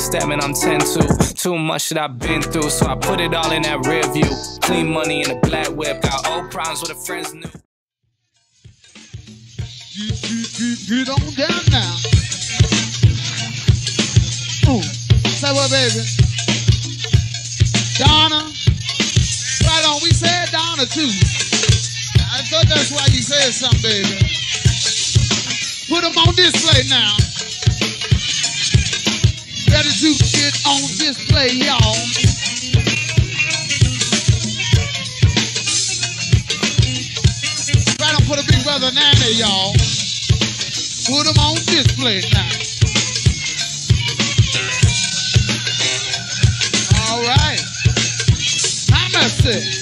step, man, I'm 10-2. Too much that I've been through, so I put it all in that rear view. Clean money in a black whip, got old problems with the friends new. Get on down now. Ooh, say what, baby? Donna. Right on, we said Donna too. I thought that's why you said something, baby. Put them on display now. Ready to get on display, y'all. Right on, put a big brother Nanny, y'all. Put them on display now. All right. How much it?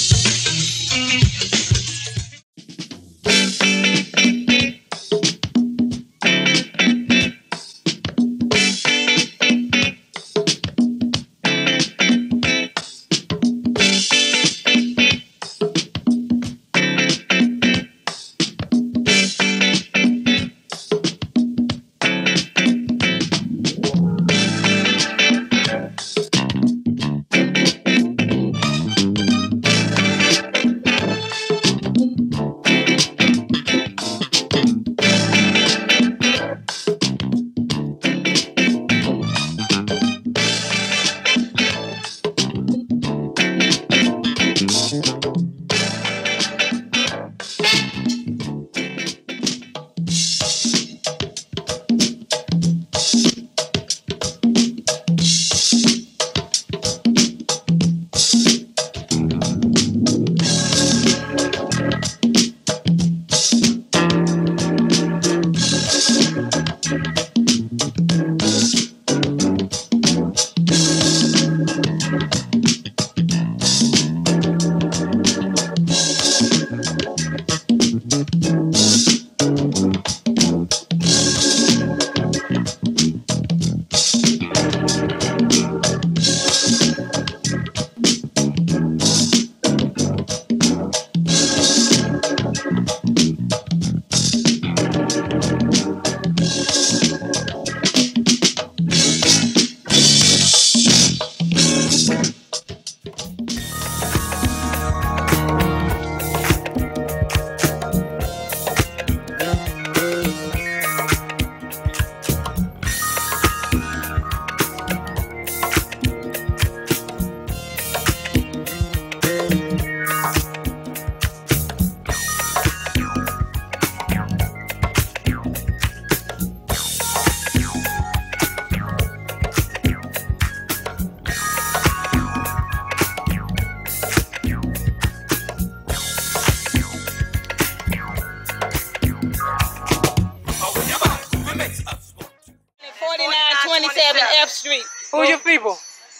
Who's your people?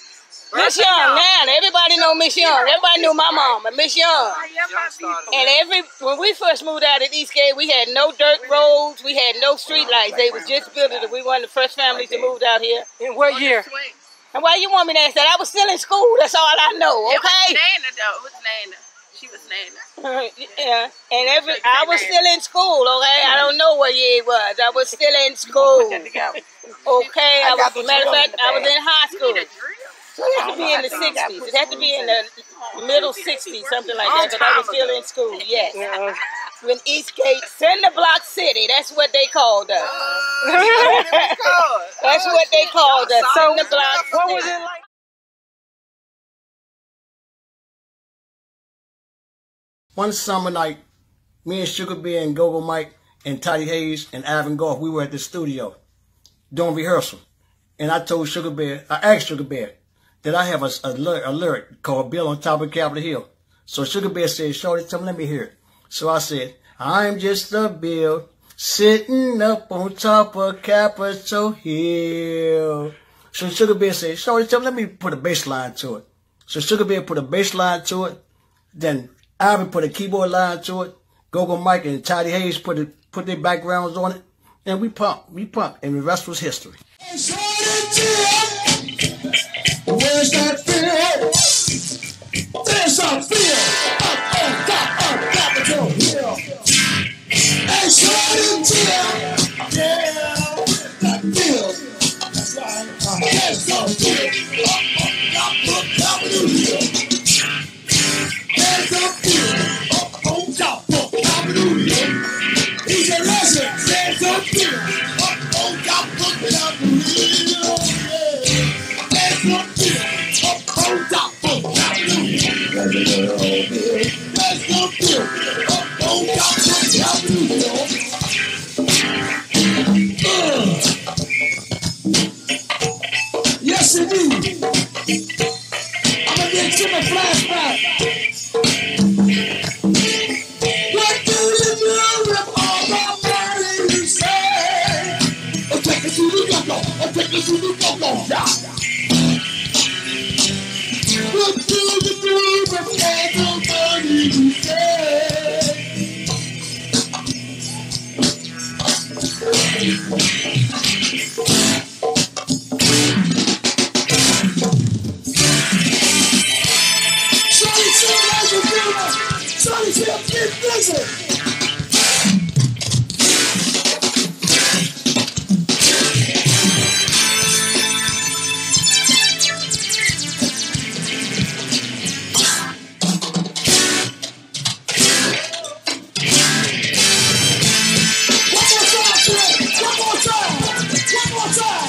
Miss Young, man. Everybody know Miss Young. Everybody knew my mama, Miss Young. And when we first moved out at Eastgate, we had no dirt roads. We had no street lights. They was just building it. We were one of the first families that moved out here. In what year? And why you want me to ask that? I was still in school. That's all I know, okay? It was Nana, though. It was Nana. She was Nana. Yeah, and I was still in school, okay? I don't know what year it was. I was still in school. Okay, matter of fact, I was in high school. So it had to be in the 60s. It had to be in the middle 60s, something like that, because I was still in school, yes. When Eastgate, Cinder Block City, that's what they called us. That's what they called us, Cinder Block City. What was it like? One summer night, me and Sugar Bear and Go-Go Mike and Toddy Hayes and Ivan Goff, we were at the studio doing rehearsal. And I told Sugar Bear, I asked Sugar Bear that I have a lyric called Bill on Top of Capitol Hill. So Sugar Bear said, Shorty, tell me, let me hear it. So I said, I'm just a bill sitting up on top of Capitol Hill. So Sugar Bear said, Shorty, tell me, let me put a bass line to it. So Sugar Bear put a bass line to it. Then Ivan put a keyboard line to it. Go-Go Mike and Toddy Hayes put their backgrounds on it. And we pumped. And the rest was history. And Shorty Tim, where's that feel? There's a feel up on top of Capitol Hill. And Shorty Tim, yeah, that feel. That's right. Hands up, here. Up, hallelujah. Hands up, here. Up, on top, hallelujah. He's a legend. Hands up, here. Up, on top, hallelujah. Hands up, here. Up, on top, hallelujah. Hands up, here. Up, on top, hallelujah. Yes, indeed. I'm gonna get to my flashback. What do you do with all the money you say? I'll take it to the go-go. I'll take it to the go-go. Yeah. What do you do with all the money you say? Shorty Tim, how's you doing? Shorty Tim, get busy. One more time, Tim. One more time. One more time.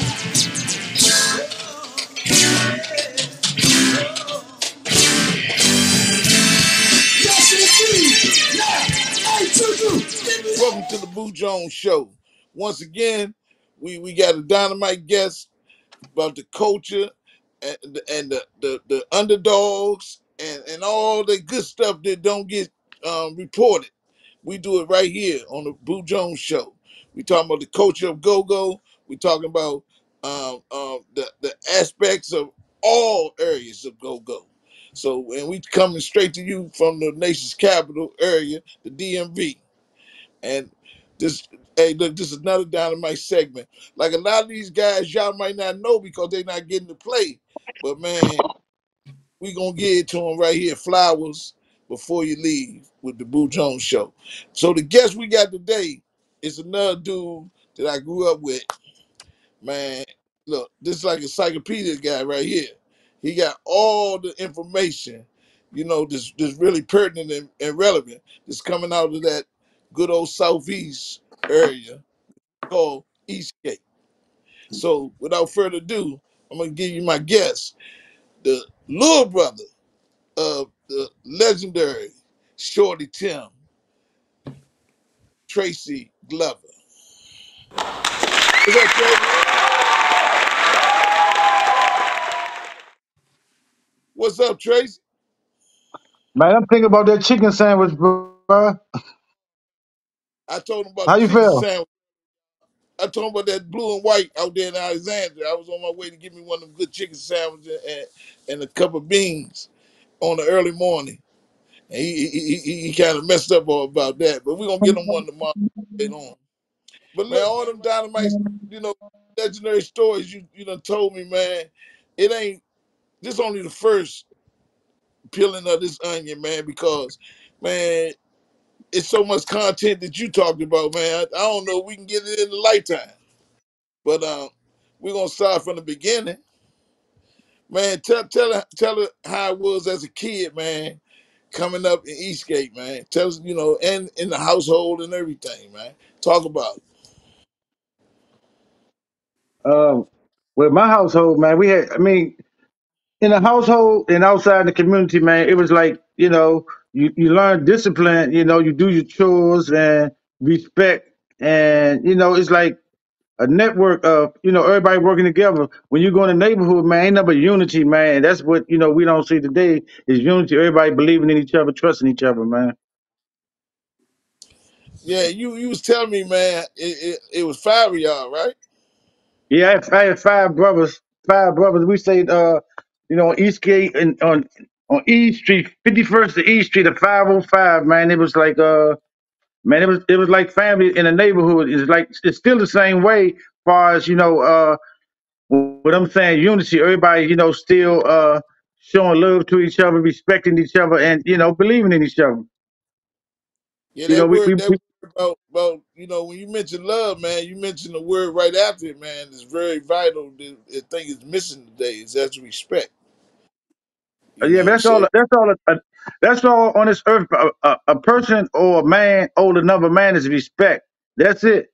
Yes, indeed. Yeah. Hey, Tutu. Welcome to the Boo Jones Show. Once again, we got a dynamite guest about the culture and the underdogs and all the good stuff that don't get reported. We do it right here on the Boo Jones Show. We talking about the culture of go-go. We talking about the aspects of all areas of go-go. So, and we coming straight to you from the nation's capital area, the DMV. And this, hey, look, this is another dynamite segment. Like a lot of these guys, y'all might not know because they're not getting to play. But man, we gonna give it to them right here. Flowers before you leave with the Boo Jones Show. So the guest we got today is another dude that I grew up with. Man, look, this is like a encyclopedia guy right here. He got all the information, that's really pertinent and relevant. That's coming out of that good old Southeast area called Eastgate. So without further ado, I'm gonna give you my guest, the little brother of the legendary Shorty Tim, Tracey Glover. What's up, Tracy? What's up, Tracy? Man, I'm thinking about that chicken sandwich, bro. I told him about How the you chicken feel? sandwich. I told him about that blue and white out there in Alexandria. I was on my way to get me one of them good chicken sandwiches and a cup of beans on the early morning. And he kind of messed up about that. But we're going to get him one tomorrow later on. But man, all them dynamite, legendary stories you done told me, man, it ain't, this only the first peeling of this onion, man, because, man, it's so much content that you talked about, man. I don't know if we can get it in a lifetime. But we're gonna start from the beginning. Man, tell her how it was as a kid, man, coming up in Eastgate, man. Tell us, and in the household and everything, man. Talk about it. Um, with my household, man, in the household and outside the community, man, it was like, you learn discipline, you do your chores and respect. And, it's like a network of, everybody working together. When you go in the neighborhood, man, ain't nothing but unity, man. That's what, we don't see today is unity. Everybody believing in each other, trusting each other, man. Yeah, you was telling me, man, it was five of y'all, right? Yeah, I had five brothers. Five brothers. We stayed, on Eastgate and on E Street, 51st to E Street, at 505. Man, it was like, man, it was like family in the neighborhood. It's still the same way. Far as what I'm saying, unity. Everybody, still showing love to each other, respecting each other, and believing in each other. Yeah, You know, that we, word we, that we word about when you mention love, man, you mention the word right after it, man. It's very vital. The thing is missing today is that's respect. You Yeah, know, but so that's all on this earth. A person or a man owed another man is respect. That's it.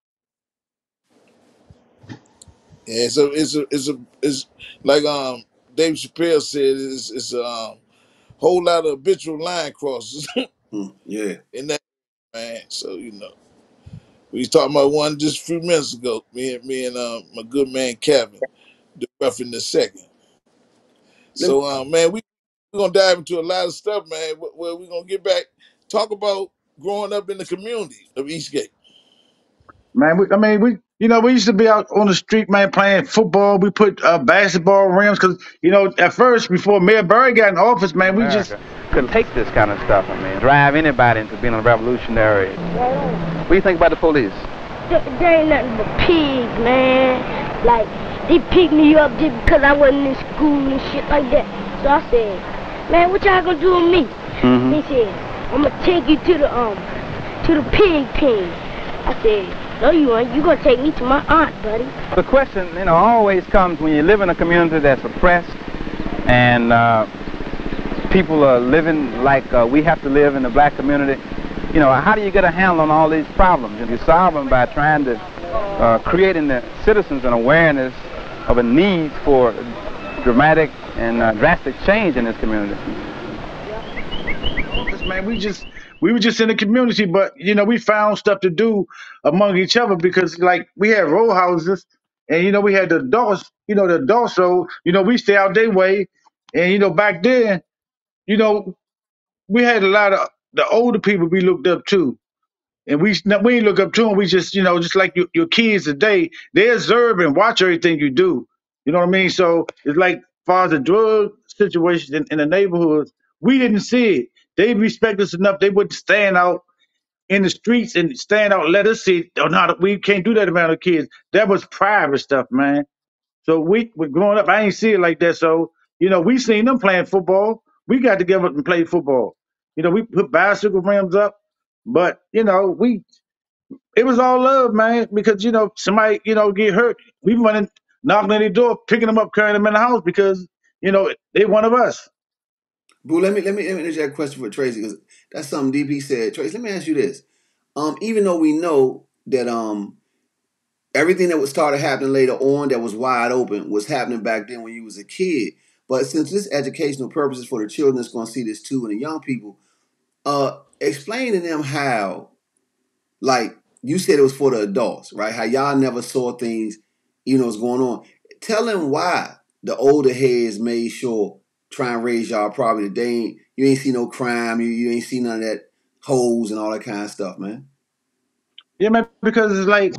yeah, it's like Dave Chappelle said, it's a whole lot of habitual line crosses Yeah. in that, man. So we was talking about one just a few minutes ago. Me and my good man Kevin, the rough in the second. Let- So man, we're gonna dive into a lot of stuff, man. Where we're gonna get back, talk about growing up in the community of Eastgate. Man, we used to be out on the street, man, playing football. We put basketball rims because, at first, before Mayor Barry got in office, man, we just Could take this kind of stuff, drive anybody into being a revolutionary. What do you think about the police? They ain't nothing but pigs, man. Like, they picked me up just because I wasn't in school and shit like that. So I said, man, what y'all gonna do with me? Mm-hmm. He said, I'm gonna take you to the pig pen. I said, no, you ain't. You gonna take me to my aunt, buddy. The question, always comes when you live in a community that's oppressed and people are living like we have to live in the black community. How do you get a handle on all these problems? And you solve them by trying to creating the citizens an awareness of a need for dramatic and drastic change in this community. Man, we were just in the community, but we found stuff to do among each other because like we had row houses and we had the adults, the adults, so we stay out their way. And back then, you know, we had a lot of the older people we looked up to. And we ain't look up to them. We just, just like your kids today, they observe and watch everything you do. You know what I mean? So it's like, far as the drug situation in the neighborhoods, we didn't see it. They respect us enough. They wouldn't stand out in the streets and stand out and let us see it. Oh, no, we can't do that around the kids. That was private stuff, man. So we were growing up, I ain't see it like that. So, we seen them playing football. We got together and played football. We put bicycle rims up, but, it was all love, man, because, somebody, get hurt. We running, knocking on their door, picking them up, carrying them in the house because, they one of us. Boo, let me interject a question for Tracy because that's something DP said. Tracy, let me ask you this. Even though we know that everything that was started happening later on that was wide open was happening back then when you was a kid. But since this educational purposes for the children that's going to see this too and the young people, explain to them how, like you said it was for the adults, right? How y'all never saw things, what's going on. Tell them why the older heads made sure try and raise y'all property. You ain't see no crime, you ain't see none of that hoes and all that kind of stuff, man. Yeah, man, because it's like,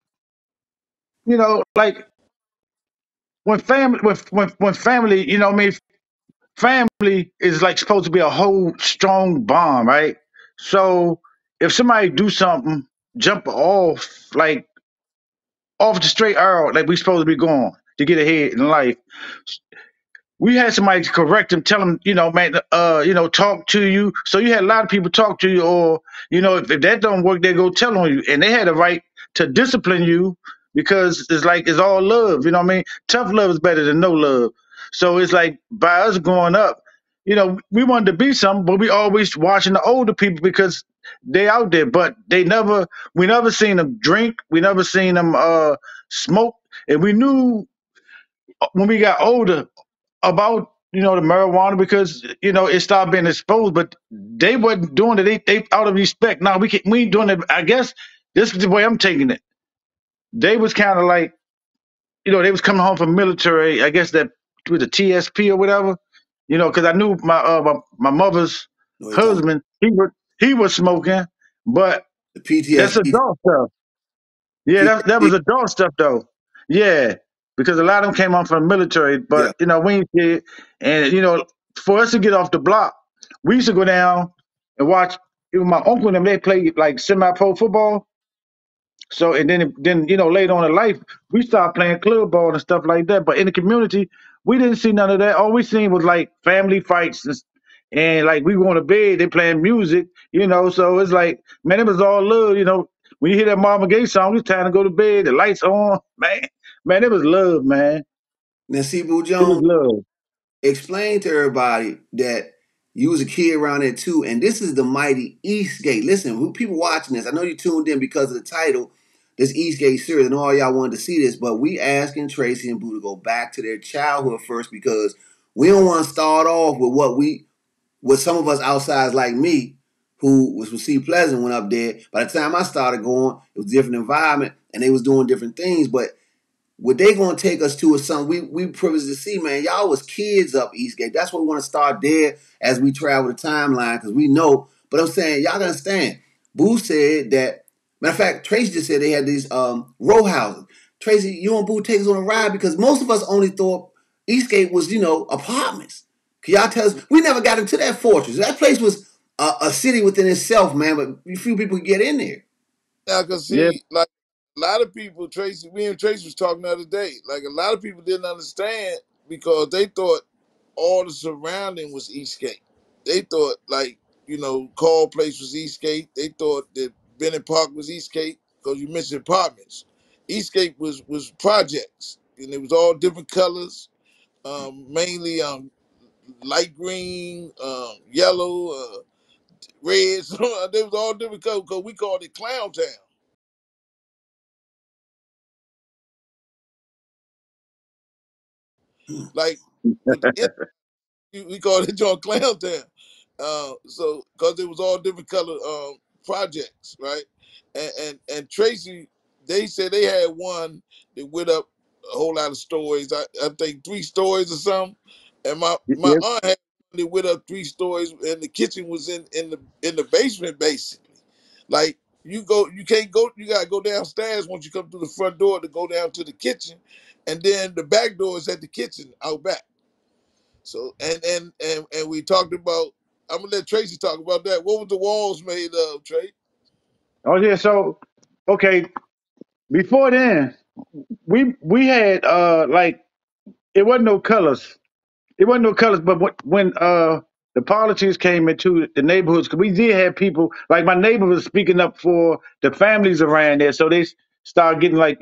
like when family, when family, family is like supposed to be a whole strong bond, right? So if somebody do something, jump like off the straight arrow, like we supposed to be going to get ahead in life. We had somebody to correct them, tell them, man, talk to you. So you had a lot of people talk to you, or if that don't work, they go tell on you, and they had a right to discipline you because it's all love. You know what I mean? Tough love is better than no love. So it's like by us growing up, we wanted to be something, but we always watching the older people because they out there, but we never seen them drink, we never seen them smoke, and we knew when we got older about the marijuana because it started being exposed, but they wasn't doing it. They out of respect. Now we ain't doing it. I guess this is the way I'm taking it. They was kind of like they was coming home from military. I guess that with the TSP or whatever. Because I knew my mother's husband. He was smoking, but The that's PTSD. adult stuff. Yeah, that was adult stuff though. Yeah, because a lot of them came on from the military, Yeah. but we ain't see it. And for us to get off the block, we used to go down and watch. Even my uncle and them, they played like semi-pro football. So and then later on in life, we started playing club ball and stuff like that. But in the community, we didn't see none of that. All we seen was like family fights and like we going to bed, they playing music, you know. So it's like, man, it was all love, you know. When you hear that Marvin Gaye song, it's time to go to bed. The lights on, man, it was love, man. Now, see, Boo It was Jones, love. explain to everybody that you was a kid around there too, and this is the mighty Eastgate. Listen, who people watching this, I know you tuned in because of the title, this Eastgate series, and all y'all wanted to see this, but we asking Tracy and Boo to go back to their childhood first because we don't want to start off with some of us outsiders like me, who was from C Pleasant, went up there. By the time I started going, it was a different environment, and they was doing different things, but what they gonna take us to is something we privileged to see, man. Y'all was kids up Eastgate. That's why we want to start there as we travel the timeline, because we know. But I'm saying, y'all gotta understand. Boo said that, matter of fact, Tracy just said they had these row houses. Tracy, you and Boo take us on a ride because most of us only thought Eastgate was, apartments. Can y'all tell us? We never got into that fortress. That place was a city within itself, man, but few people could get in there. Now, cause Yeah, see, like a lot of people, Tracy, me and Tracy was talking the other day. Like a lot of people didn't understand because they thought all the surrounding was Eastgate. They thought Call Place was Eastgate. They thought that Bennett Park was Eastgate because you mentioned apartments. Eastgate was projects, and it was all different colors, mainly light green, yellow, red. So they was all different colors because we called it Clown Town. Like with the we called it John Clown Town. So because it was all different color projects, right? And Tracy, they said they had one that went up a whole lot of stories. I think 3 stories or something. And my yeah. aunt had one that went up 3 stories, and the kitchen was in the basement basically. Like you can't go. You gotta go downstairs once you come through the front door to go down to the kitchen, and then the back door is at the kitchen out back. So and we talked about. I'm gonna let Tracy talk about that. What was the walls made of, Trey? Oh yeah. So okay, before then, we had like it wasn't no colors. It wasn't no colors, but when the politics came into the neighborhoods, 'cause we did have people like my neighbor was speaking up for the families around there, so they started getting like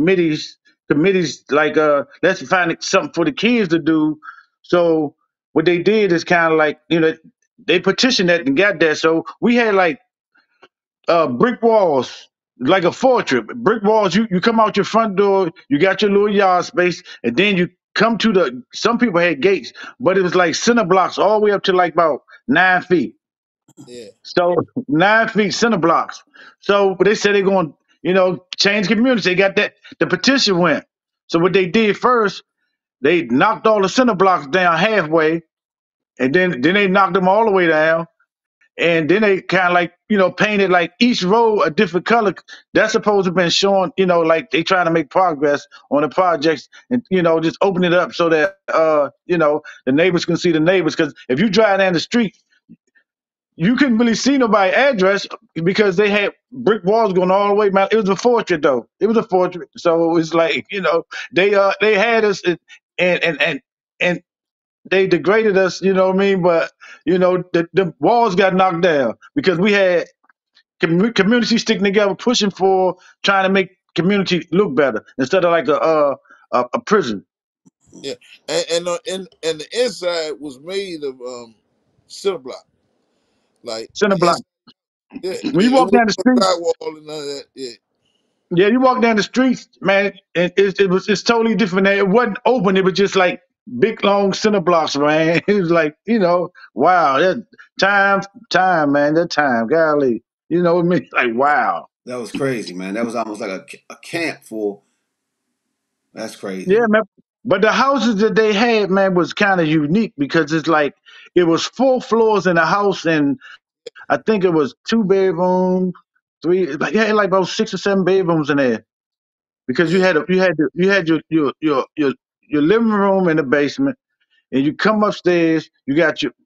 committees like let's find something for the kids to do. So what they did is kind of like they petitioned that and got that. So we had like brick walls, like a fortress. Brick walls. You come out your front door, you got your little yard space, and then you come to the. Some people had gates, but it was like center blocks all the way up to like about 9 feet. Yeah, So 9 feet center blocks. So but they said they're going, change communities. They got that. The petition went. So what they did first, they knocked all the center blocks down halfway, and then they knocked them all the way down. And then they kind of like painted like each row a different color. That's supposed to have been showing like they trying to make progress on the projects, and just open it up so that the neighbors can see the neighbors. Because if you drive down the street, you couldn't really see nobody's address because they had brick walls going all the way. Man, it was a fortress though. It was a fortress, so it was like they had us and they degraded us, you know what I mean? But the walls got knocked down because we had community sticking together, pushing for trying to make community look better instead of like a prison. yeah. And the inside was made of cinder block. Like Center the block. inside, yeah, When you it walk wasn't down the no street, drywall and none of that. Yeah, yeah, you walk down the streets, man, and it's totally different. It wasn't open. It was just like big long center blocks, man. It was like wow, that time, man, that time, golly, you know what I mean? Like wow. That was crazy, man. That was almost like a camp for. That's crazy, Yeah, man. man. But the houses that they had, man, was kind of unique because it's like it was 4 floors in a house, and I think it was 2 bedrooms, three, like yeah, like about 6 or 7 bedrooms in there. Because yeah, you had your living room in the basement, and you come upstairs, you got your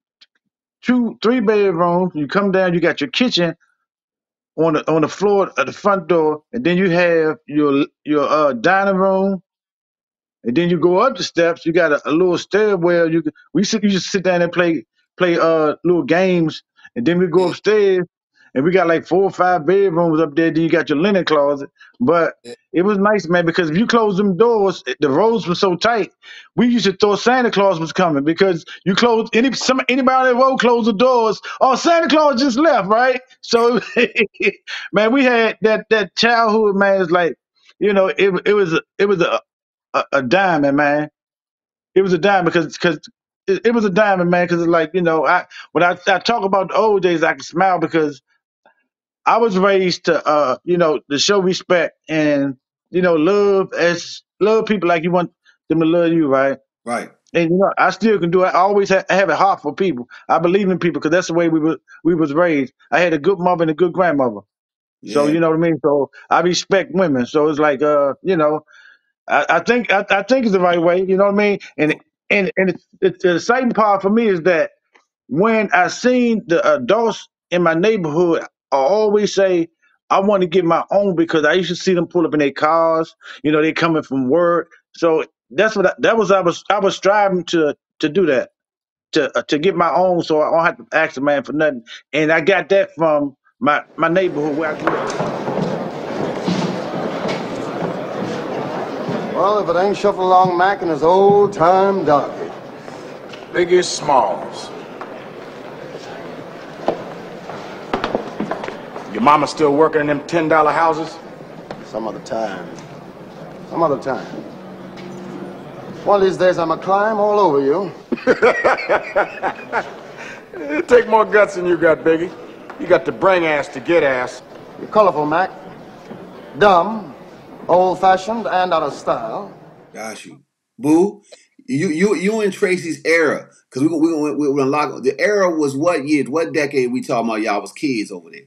3 bedrooms. You come down, you got your kitchen on the floor at the front door, and then you have your dining room. And then you go up the steps. You got a little stairwell. You just sit down and play. play little games, and then we go Yeah, upstairs, and we got like 4 or 5 bedrooms up there. Then you got your linen closet, but yeah. it was nice, man, because if you close them doors, the roads were so tight. We used to thought Santa Claus was coming because you close anybody on the road close the doors. Oh, Santa Claus just left, right? So, man, we had that childhood, man. It's like, it was a diamond, man. It was a diamond because it was a diamond, man. Because it's like, when I talk about the old days, I can smile because I was raised to show respect and love people like you want them to love you, right? Right. And I still can do it. I always have a heart for people. I believe in people because that's the way we was raised. I had a good mother and a good grandmother, so Yeah. you know what I mean. So I respect women. So it's like I think it's the right way. You know what I mean. And the exciting part for me is that when I seen the adults in my neighborhood, I always say I want to get my own because I used to see them pull up in their cars. They coming from work. So that's what I was striving to do that to get my own, so I don't have to ask a man for nothing. And I got that from my neighborhood where I grew up. Well, if it ain't Shuffle Along Mac and his old time doggy. Biggie Smalls. Your mama still working in them $10 houses? Some other time. Some other time. One of these days I'ma climb all over you. It take more guts than you got, Biggie. You got to bring ass to get ass. You're colorful, Mac. Dumb, old-fashioned, and out of style. Got you. Boo, you in Tracy's era. Because we're gonna lock. The era was what year? What decade we talking about? Y'all was kids over there.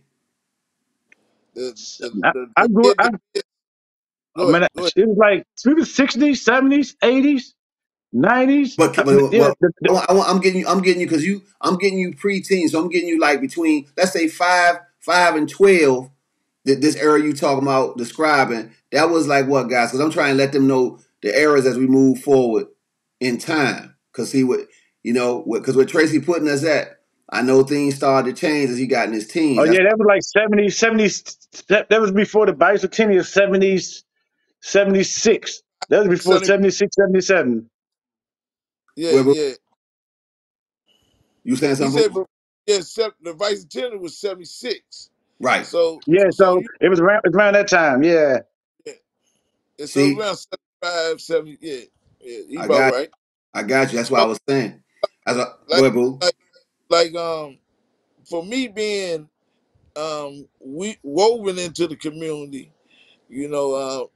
I grew up. Go ahead. Man, Go ahead. it was like we was 60s, 70s, 80s, 90s. Yeah, I'm getting you because I'm getting you preteen, so I'm getting you like between, let's say 5 and 12. This era you talking about describing, that was like what, guys? Because I'm trying to let them know the eras as we move forward in time. Because see what because where Tracy putting us at, I know things started to change as he got in his teens. oh yeah, that was like 70s. That was before the bicentennial, 70s, 76. That was before 76, 77. Yeah, yeah. You saying He something? said, the vice attendant was 76. Right. So Yeah, so you, it was around that time. Yeah. yeah. And so See, around 75, 70. Yeah, yeah. He I about got right. I got you. That's what I was saying. Go Like, ahead, boo. like, for me being we woven into the community, you know,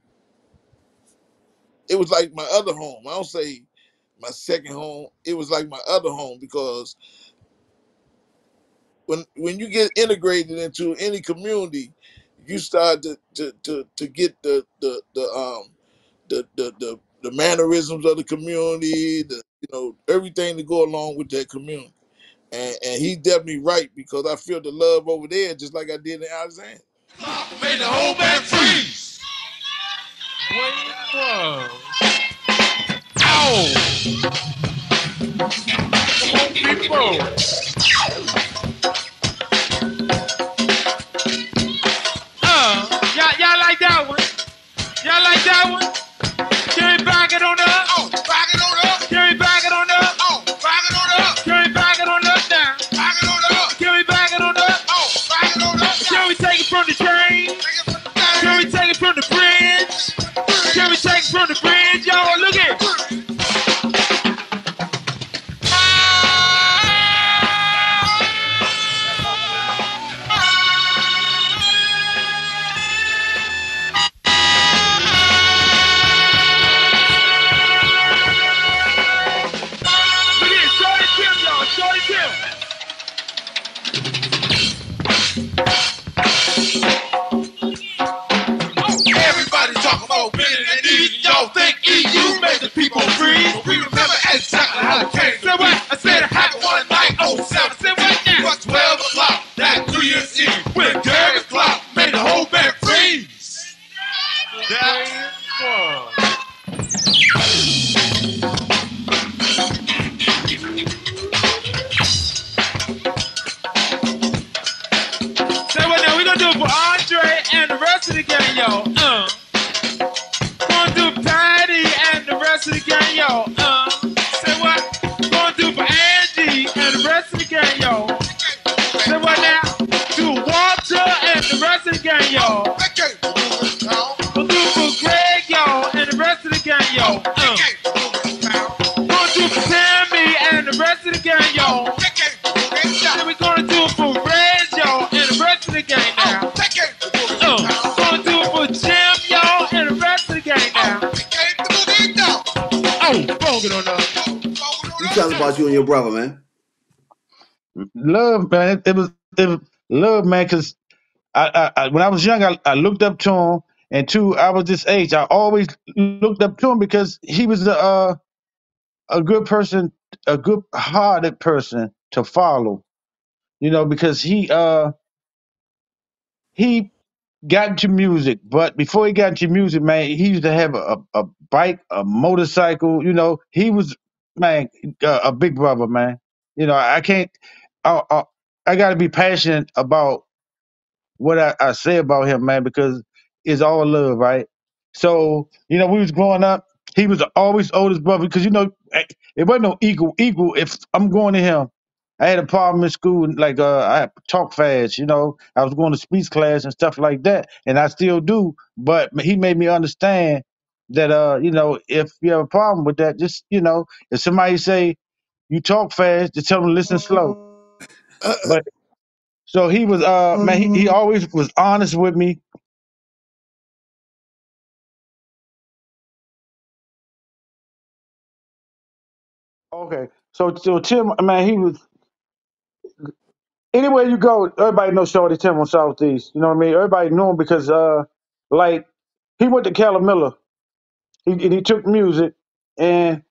it was like my other home. I don't say my second home. It was like my other home because when you get integrated into any community, you start to get the mannerisms of the community, everything to go along with that community. And he's definitely right because I feel the love over there just like I did in Alexandria. Made the whole man freeze. Whoa. Ow! Come on, people. Y'all like that one? Y'all like that one? Can we back it on up? Oh, back it on up. Can we back it on up? Oh, back it on up. Can we back it on up now? Back it on up. Can we back it on up? Oh, back it on up. Can we take it from the train? Can we take it from the bridge? Can we take it from the bridge? Y'all look at it. we're gonna do it for Red, y'all, and the rest of the gang now. Gonna do it for Jim, y'all, and the rest of the gang now. Oh, broken on us. You tell us about you and your brother, man. Love, man. It was love, man. Because I when I was young, I looked up to him, and two, I was this age. I always looked up to him because he was a good person, a good-hearted person to follow. You know, because he got into music, but before he got into music, man, he used to have a bike, a motorcycle. You know, he was, man, a big brother, man. You know, I can't. I got to be passionate about what I say about him, man, because it's all love, right? So, you know, we was growing up. He was always oldest brother because, you know, it wasn't no equal. If I'm going to him, I had a problem in school, like I talk fast, you know. I was going to speech class and stuff like that, and I still do. But he made me understand that, you know, if you have a problem with that, just, you know, if somebody say you talk fast, just tell them to listen slow. But so he was, man, he always was honest with me. Okay, so Tim, man, he was anywhere you go, everybody knows Shorty Tim on Southeast. You know what I mean? Everybody knew him because, like, he went to Calamilla. He took music, and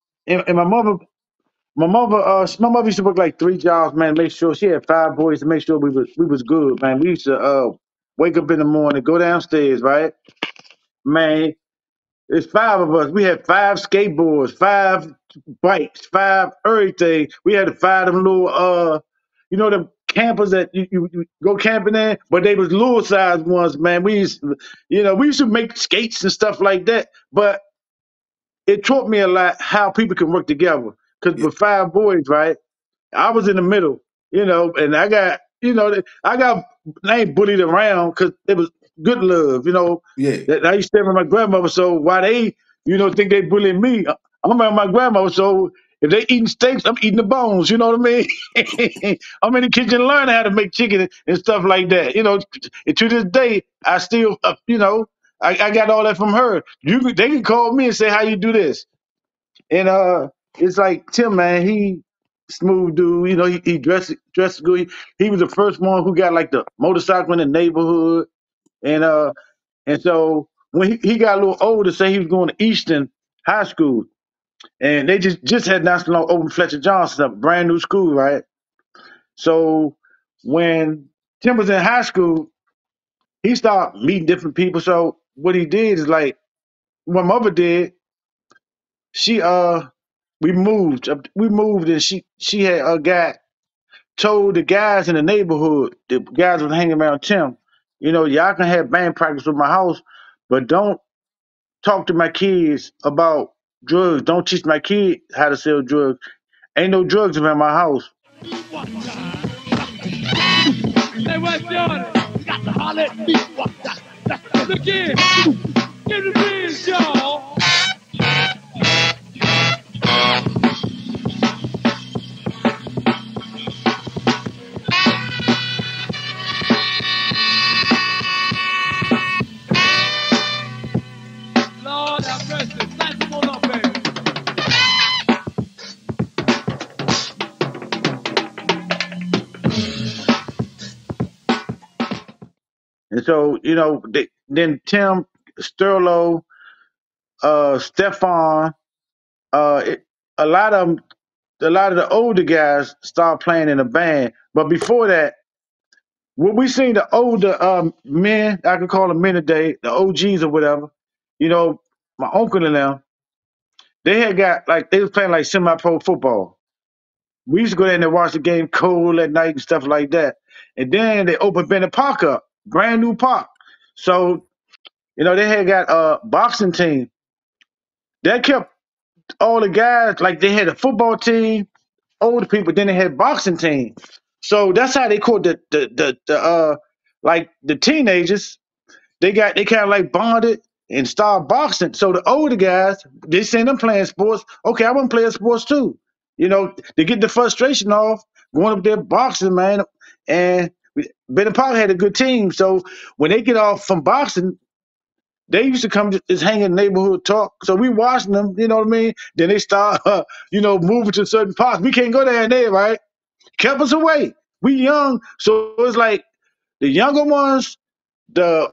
my mother used to work like 3 jobs, man. Make sure she had 5 boys to make sure we was good, man. We used to wake up in the morning, go downstairs, right, man. It's 5 of us. We had 5 skateboards, 5 bikes, 5 everything. We had to find them little you know, the campers that you go camping in, but they was little size ones, man. We used to make skates and stuff like that. But it taught me a lot how people can work together. Because with 5 boys, right? I was in the middle, you know, and I got I ain't bullied around because it was good love, you know. Yeah. That I used to stay with my grandmother, so why they, think they bullying me? I'm around my grandmother, so if they eating steaks, I'm eating the bones. You know what I mean? I'm in the kitchen learning how to make chicken and stuff like that. You know, and to this day, I still, I got all that from her. They can call me and say, "How you do this?" And it's like Tim, man, he smooth dude. You know, he dressed good. He was the first one who got like the motorcycle in the neighborhood, and so when he got a little older, say he was going to Easton High School, and they just had not so long open Fletcher Johnson, a brand new school, right? So when Tim was in high school, he started meeting different people. So what he did is like what mother did. She we moved and she had a guy told the guys in the neighborhood, the guys was hanging around Tim, y'all can have band practice with my house, but don't talk to my kids about drugs. Don't teach my kids how to sell drugs. Ain't no drugs around my house. Hey, what's Jordan? You got to holler at me one time. Look here. Give the beans, y'all. Lord have mercy. Saxophone up, baby. And so, then Tim, Sterlo, Stefan, a lot of them, a lot of the older guys started playing in a band. But before that, when we seen the older men, I could call them men today, the OGs or whatever, my uncle and them, they had got like they was playing like semi-pro football. We used to go there and watch the game cold at night and stuff like that. And then they opened Bennett Park up, brand new park. So, they had got a boxing team. They kept all the guys, like they had a football team, older people, then they had boxing team. So that's how they called the teenagers. They kind of like bonded and started boxing. So the older guys, they seen them playing sports. Okay, I want to play sports too. To get the frustration off. going up there boxing, man. And Ben and Paul had a good team. So when they get off from boxing, they used to come just hang in the neighborhood talk. So we watching them, you know what I mean? Then they start, moving to certain parts. We can't go there and there, right? Kept us away. We young, so it's like the younger ones, the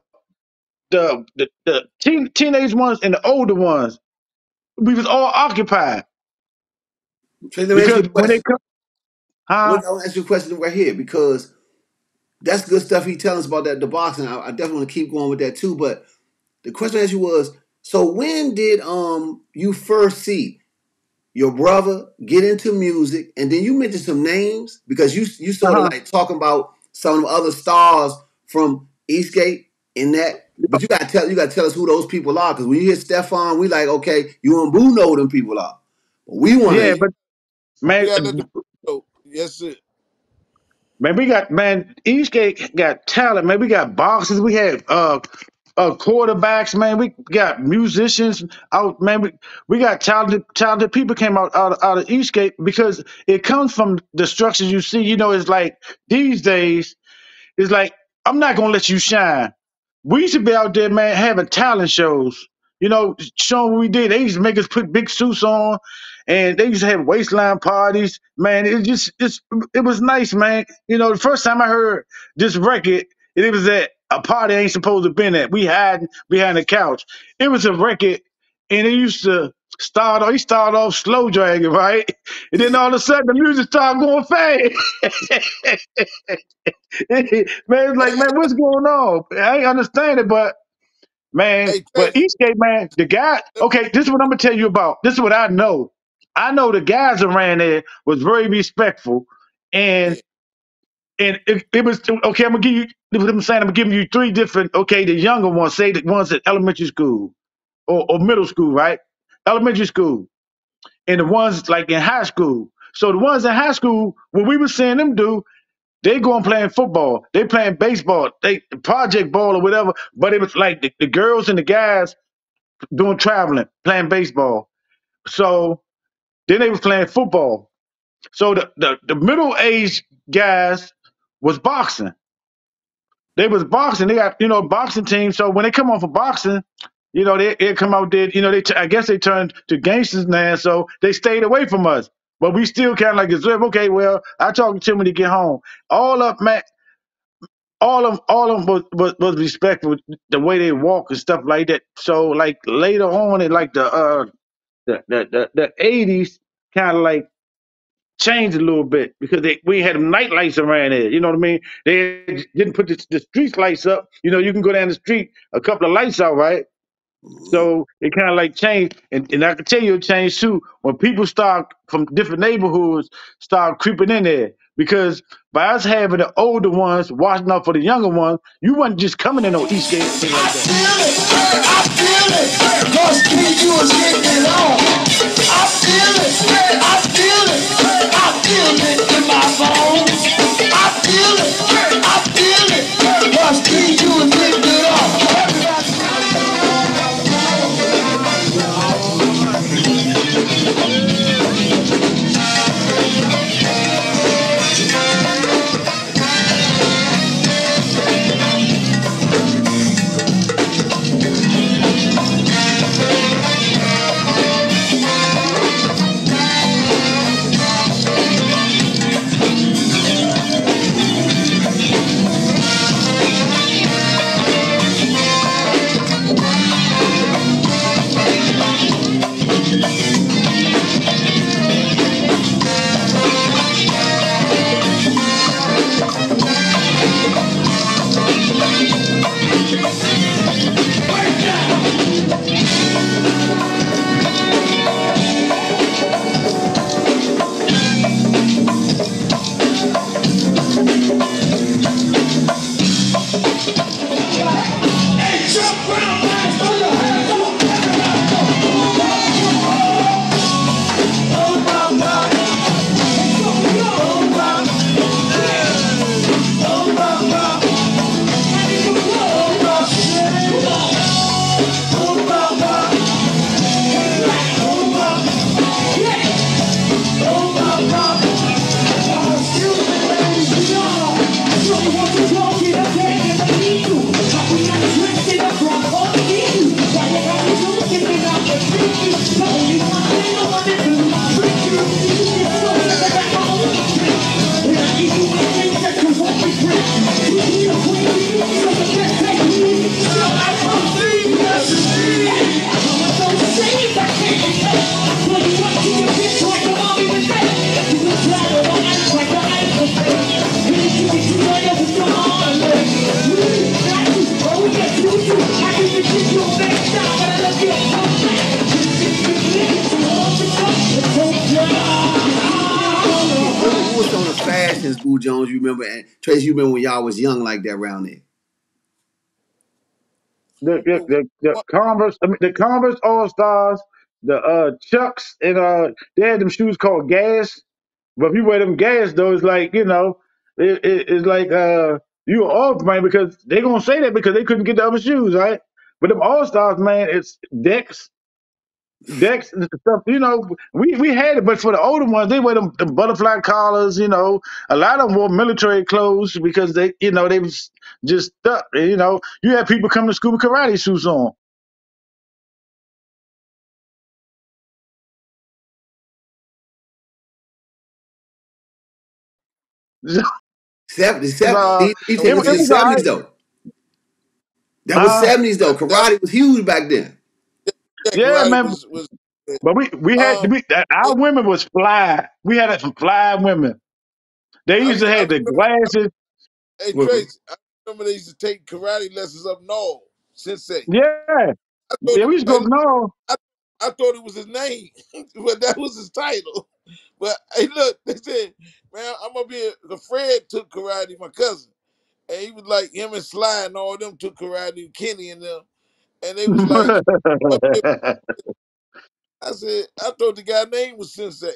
teenage ones, and the older ones. We was all occupied Let me ask you because a when they question. come, I'll ask you a question right here because that's good stuff he telling us about the boxing. I definitely want to keep going with that too. But the question I asked you was, so when did you first see your brother get into music? And then you mentioned some names because you sort of like talking about some of the other stars from Eastgate in that. But you gotta tell us who those people are, because when you hear Stefan, we like, okay, you and Boo know who them people are. But we want to. yeah, but man, Yes, sir. man, Eastgate got talent, man. We got boxers, we had quarterbacks, man. We got musicians out, man. We got talented people came out of Eastgate because it comes from the structures you see. It's like these days, it's like I'm not gonna let you shine. We used to be out there, man, having talent shows. Showing what we did. They used to make us put big suits on, and they used to have waistline parties. Man, it was nice, man. The first time I heard this record, it was at a party I ain't supposed to have been at. We hid behind the couch. It was a record, and it used to start off. He started off slow dragging, right, and then all of a sudden the music started going fast. Man, it's like, man, what's going on? I ain't understand it, but man, but Eastgate, man, the guy. Okay, this is what I'm gonna tell you about. This is what I know. I know the guys around there was very respectful, and it was okay. I'm gonna give you. What I'm saying, I'm giving you three different. Okay, the younger ones, say the ones at elementary school or middle school, right? Elementary school, and the ones like in high school. So the ones in high school, what we were seeing them do, they going playing football. They playing baseball. They project ball or whatever. But it was like the girls and the guys doing traveling, playing baseball. So then they was playing football. So the middle aged guys was boxing. They was boxing. They got boxing team. So when they come on for boxing, they come out there. I guess they turned to gangsters now. So they stayed away from us. But we still kind of like observe. Okay, well, I talk to him when he get home. All up, man. All of them was respectful the way they walk and stuff like that. So like later on in like the 80s kind of like changed a little bit because we had them night lights around there. You know what I mean? They didn't put the street lights up. You can go down the street, a couple of lights out, right? So it kind of like changed, and I can tell you it changed too when people start from different neighborhoods start creeping in there. Because by us having the older ones watching out for the younger ones, you wasn't just coming in on Eastgate like that. I feel it, cause you was getting it on. I feel it, I feel it, I feel it in my bones. I feel it, cause you was getting it on. What was some of the fashions, Boo Jones, you remember? And Trace, you remember when y'all was young like that around there? The Converse, I mean, the Converse All Stars, the Chucks, and they had them shoes called Gas. But if you wear them Gas though, it's like it's like you off, man, because they gonna say that because they couldn't get the other shoes, right? But them All Stars, man, it's Dex and stuff. We had it, but for the older ones, they wear them butterfly collars. A lot of them wore military clothes because they was just stuck. You had people come to school with karate suits on. The It was all 70s right. though. That was 70s though. Karate was huge back then. Yeah, karate man. was But our women was fly. We had some fly women. They used to have the glasses. Hey Trace, I remember they used to take karate lessons up north, Sensei. Yeah. I We used to go no. I thought it was his name, but that was his title. But hey, look, they said, man, I'm gonna be Fred took karate, my cousin, and he was like him and Sly and all them took karate, Kenny and them, and they was like, up there. I said, I thought the guy's name was Sensei.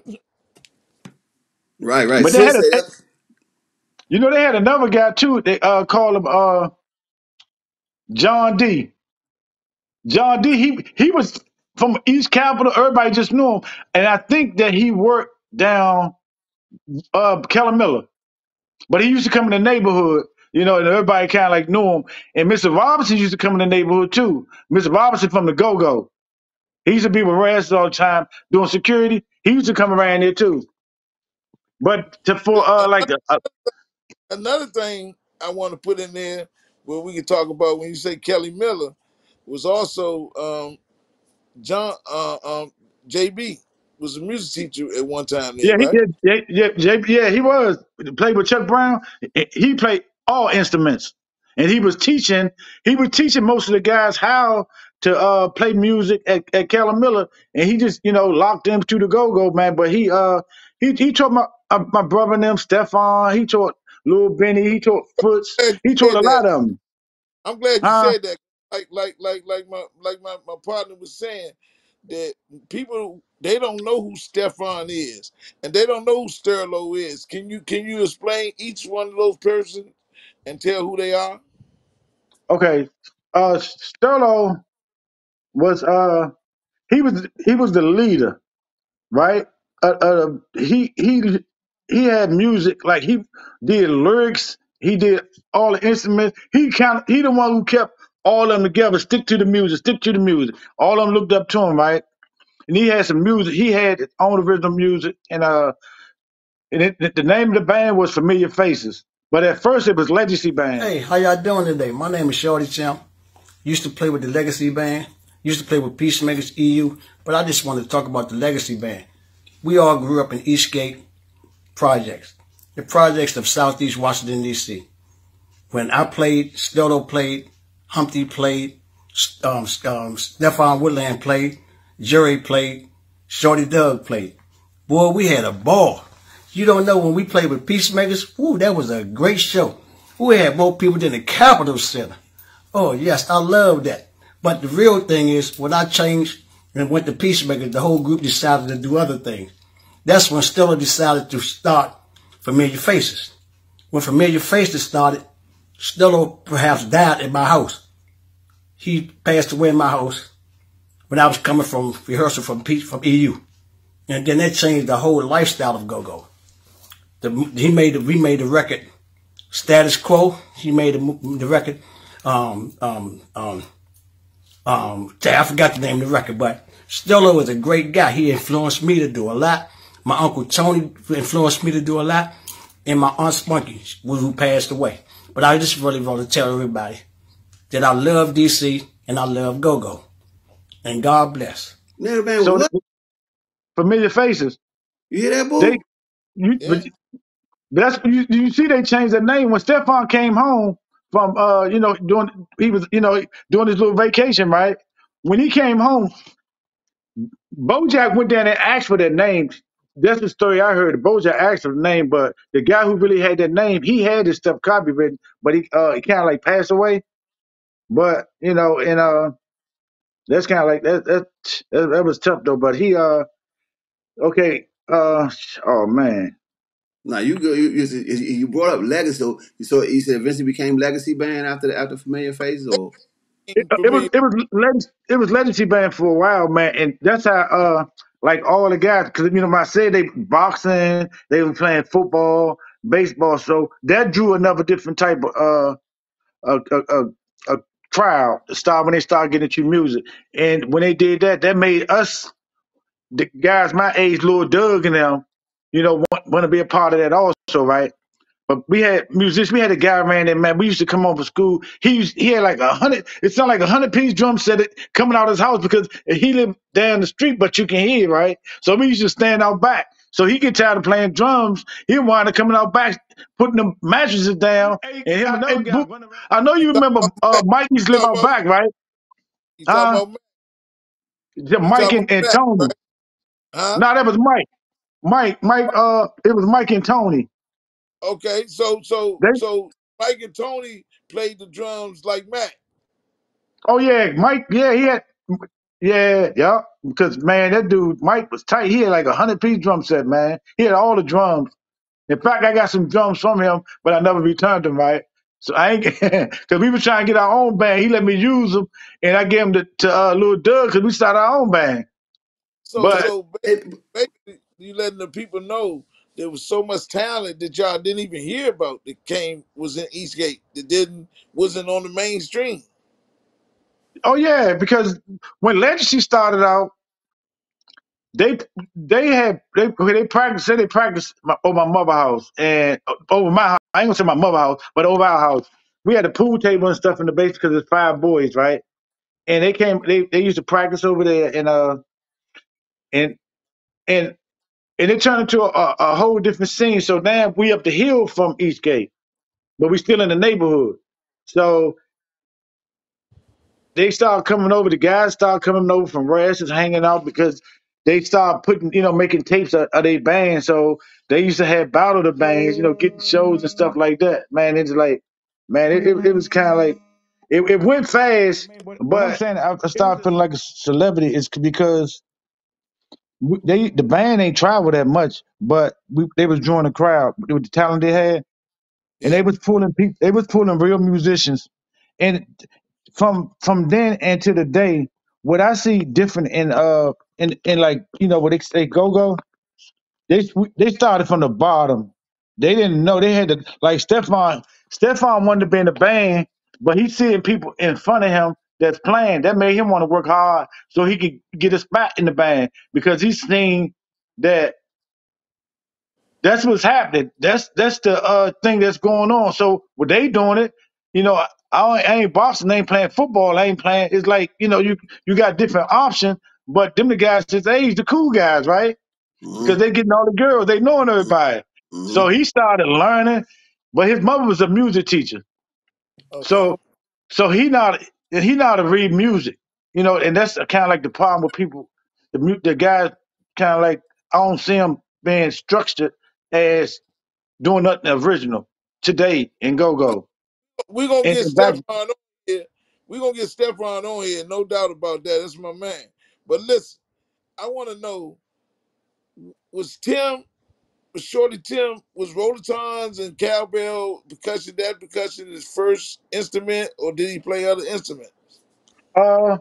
Right. But they had Sensei. they had another guy too. They called him John D. John D. He was from East Capitol. Everybody just knew him, and I think that he worked down Keller Miller. But he used to come in the neighborhood, and everybody kind of like knew him. And Mr. Robinson used to come in the neighborhood too. Mr. Robinson from the Go-Go. He used to be with Reds all the time doing security. He used to come around there too. But Another thing I want to put in there, where we can talk about when you say Kelly Miller, was also John JB was a music teacher at one time there, yeah, he right? did. Yeah, he was. He played with Chuck Brown. He played all instruments, and he was teaching. He was teaching most of the guys how to play music at Keller Miller, and he just locked them to the go-go, man. But he taught my brother and them Stefan. He taught Lil Benny. He taught Foots. I'm glad He you taught said a that. lot of them. I'm glad you Huh? said that. My partner was saying that people they don't know who Stefan is and they don't know who Sterlo is. Can you explain each one of those persons and tell who they are? Okay. Sterlo was he was the leader, right? He had music, like he did lyrics, he did all the instruments. He the one who kept all of them together. Stick to the music, stick to the music. All of them looked up to him, right? And he had some music. He had his own original music, and the name of the band was Familiar Faces. But at first it was Legacy Band. Hey, how y'all doing today? My name is Shorty Tim. Used to play with the Legacy Band. Used to play with Peacemakers EU. But I just wanted to talk about the Legacy Band. We all grew up in Eastgate projects. The projects of Southeast Washington, D.C. When I played, Steldo played, Humpty played, Stefan Woodland played, Jerry played, Shorty Doug played. Boy, we had a ball. You don't know, when we played with Peacemakers, woo, that was a great show. We had more people than the Capitol Center. Oh, yes, I love that. But the real thing is, when I changed and went to Peacemakers, the whole group decided to do other things. That's when Stella decided to start Familiar Faces. When Familiar Faces started, Stella perhaps died at my house. He passed away in my house when I was coming from rehearsal from EU. And then that changed the whole lifestyle of Go-Go. We made the record Status Quo. He made the record. I forgot the name of the record, but Stella was a great guy. He influenced me to do a lot. My Uncle Tony influenced me to do a lot, and my Aunt Spunky, who passed away. But I just really want to tell everybody that I love DC and I love Go-Go. And God bless. So what? Familiar faces. You hear that, They, boo? Yeah. that's you see they changed their name when Stefan came home from doing his little vacation, right? When he came home, Bojack went down and asked for their names. That's the story I heard. Bojack asked for the name, but the guy who really had that name, he had his stuff copywritten, but he kind of like passed away. But that's kind of like that was tough though. But he okay oh man. Nah, you go. You brought up Legacy, so you said eventually became Legacy Band after Familiar Faces, or It was legacy band for a while, man, and that's how like all the guys, because I said they boxing, they were playing football, baseball, so that drew another different type of a crowd to start when they started getting into music, and when they did that, that made us the guys my age, Lil Doug and them, want to be a part of that also, right? But we had musicians. We had a guy around there, man. We used to come home from school. He had like 100. It sounded like 100-piece drum set it coming out of his house because he lived down the street, but you can hear, right? So we used to stand out back. So he get tired of playing drums. He wanted coming out back, putting the mattresses down, and him and another guy running around. I know you remember Mike used to live out back, right? You talking about you Mike talking and about Tony. right? Huh? No, that was Mike. Mike. It was Mike and Tony. Okay, so They Mike and Tony played the drums like Mac. Oh yeah, Mike. Yeah, he had. Yeah. Because man, that dude Mike was tight. He had like 100-piece drum set, man. He had all the drums. In fact, I got some drums from him, but I never returned them. Right. So I ain't because we were trying to get our own band. He let me use them, and I gave them to Lil Doug because we started our own band. So But so basically, you letting the people know there was so much talent that y'all didn't even hear about that was in Eastgate that wasn't on the mainstream. oh yeah, because when Legacy started out, they practiced over my mother house and over my house. I ain't gonna say my mother house, but over our house. We had a pool table and stuff in the basement because there's 5 boys, right? And they used to practice over there and and and it turned into a whole different scene. So now we up the hill from Eastgate, but we still in the neighborhood. So they started coming over. The guys started coming over from Rashes, hanging out because they started putting, making tapes of their band. So they used to have battle the bands, getting shows and stuff like that. Man, it's like, man, it was kind of like, it went fast. But I'm saying I started feeling like a celebrity is because the band ain't traveled that much, but they was drawing a crowd with the talent they had, and Yeah. they was pulling people. They was pulling real musicians, and from then and to the day, what I see different in like what they say go they started from the bottom. They didn't know they had to like Stefan. Stefan wanted to be in the band, but he's seeing people in front of him that's playing. That made him want to work hard so he could get a spot in the band because he's seen that that's what's happening. That's the thing that's going on. So what they doing it, I ain't boxing, I ain't playing football, I ain't playing. It's like you got different options, but them the guys his age, the cool guys, right? Because they getting all the girls, they knowing everybody. So he started learning, but his mother was a music teacher, Okay. so he know how to read music, and that's kind of like the problem with people. The guys kind of like I don't see them being structured as doing nothing original today in go-go. We're gonna get And back Stephon on here. We're gonna get Stephon on here, no doubt about that. That's my man. But listen, I wanna know, was Shorty Tim, was Rolotons and cowbell percussion his first instrument, or did he play other instruments? uh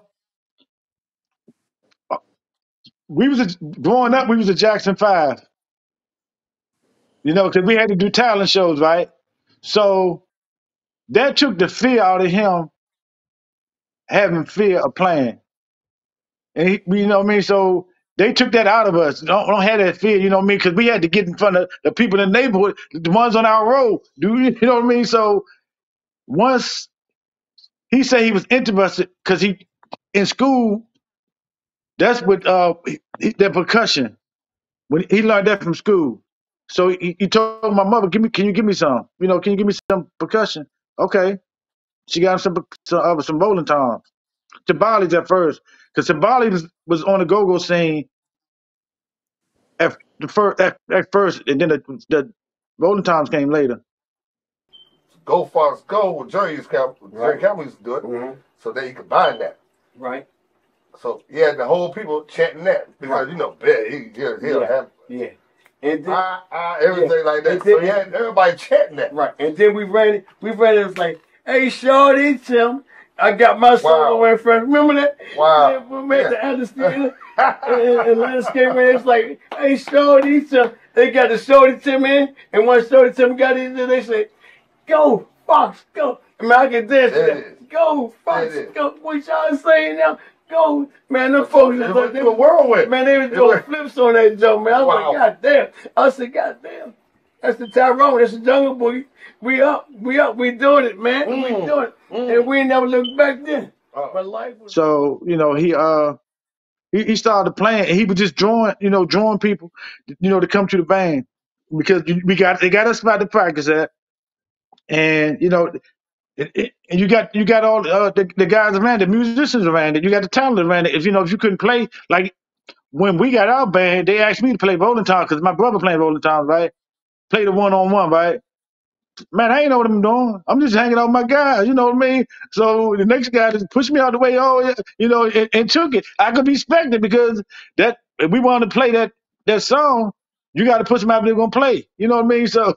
growing up we was a Jackson 5, because we had to do talent shows, right? So that took the fear out of him having fear of playing. And you know what I mean? So they took that out of us. Don't have that fear, you know what I mean? Because we had to get in front of the people in the neighborhood, the ones on our road. You know what I mean? So once he said he was interested, because he in school, that's what that percussion. When he learned that from school. So he told my mother, can you give me some? You know, can you give me some percussion? Okay. She got him some rolling toms. Tabali's at first. Because Tabali was on the go-go scene at first, and then the rolling toms came later. Go Fox Go with Jerry Campbell used to do it, so that he could bind that. Right. So he had the whole people chanting that because you know, he'll have and then, everything like that. So he had everybody chanting that. Right. And then we ran it. It was like, hey, Shorty Tim, I got my solo in front. Remember that? Wow. And we made the atmosphere and landscape. It's like, hey, Shorty Tim. They got the Shorty Tim in, and once Shorty Tim got in there, they say, go, Fox, go. I mean, I can dance to that. Go, Fox, go. What y'all saying now? Go. Man, them folks, they were whirlwind. Man, they was doing flips on that joke, man. I was like, God damn. I said, God damn. That's the Tyrone. That's the Jungle Boogie. We up. We doing it, man. We doing it. And we ain't never looked back then. But life was... So, you know, he started playing, and he was just drawing people, you know, to come to the band. Because they got a spot to practice at. And, you know, and you got all the guys around it, the musicians around it, you got the talent around it. If you couldn't play, like when we got our band, they asked me to play Rolling Toms because my brother playing Rolling Toms, right? Play the 1-on-1, right? Man, I ain't know what I'm doing. I'm just hanging out with my guys, you know what I mean? So the next guy just pushed me out the way, you know, and took it. I could be expected because that if we wanted to play that song, you got to push them out there gonna play. You know what I mean? So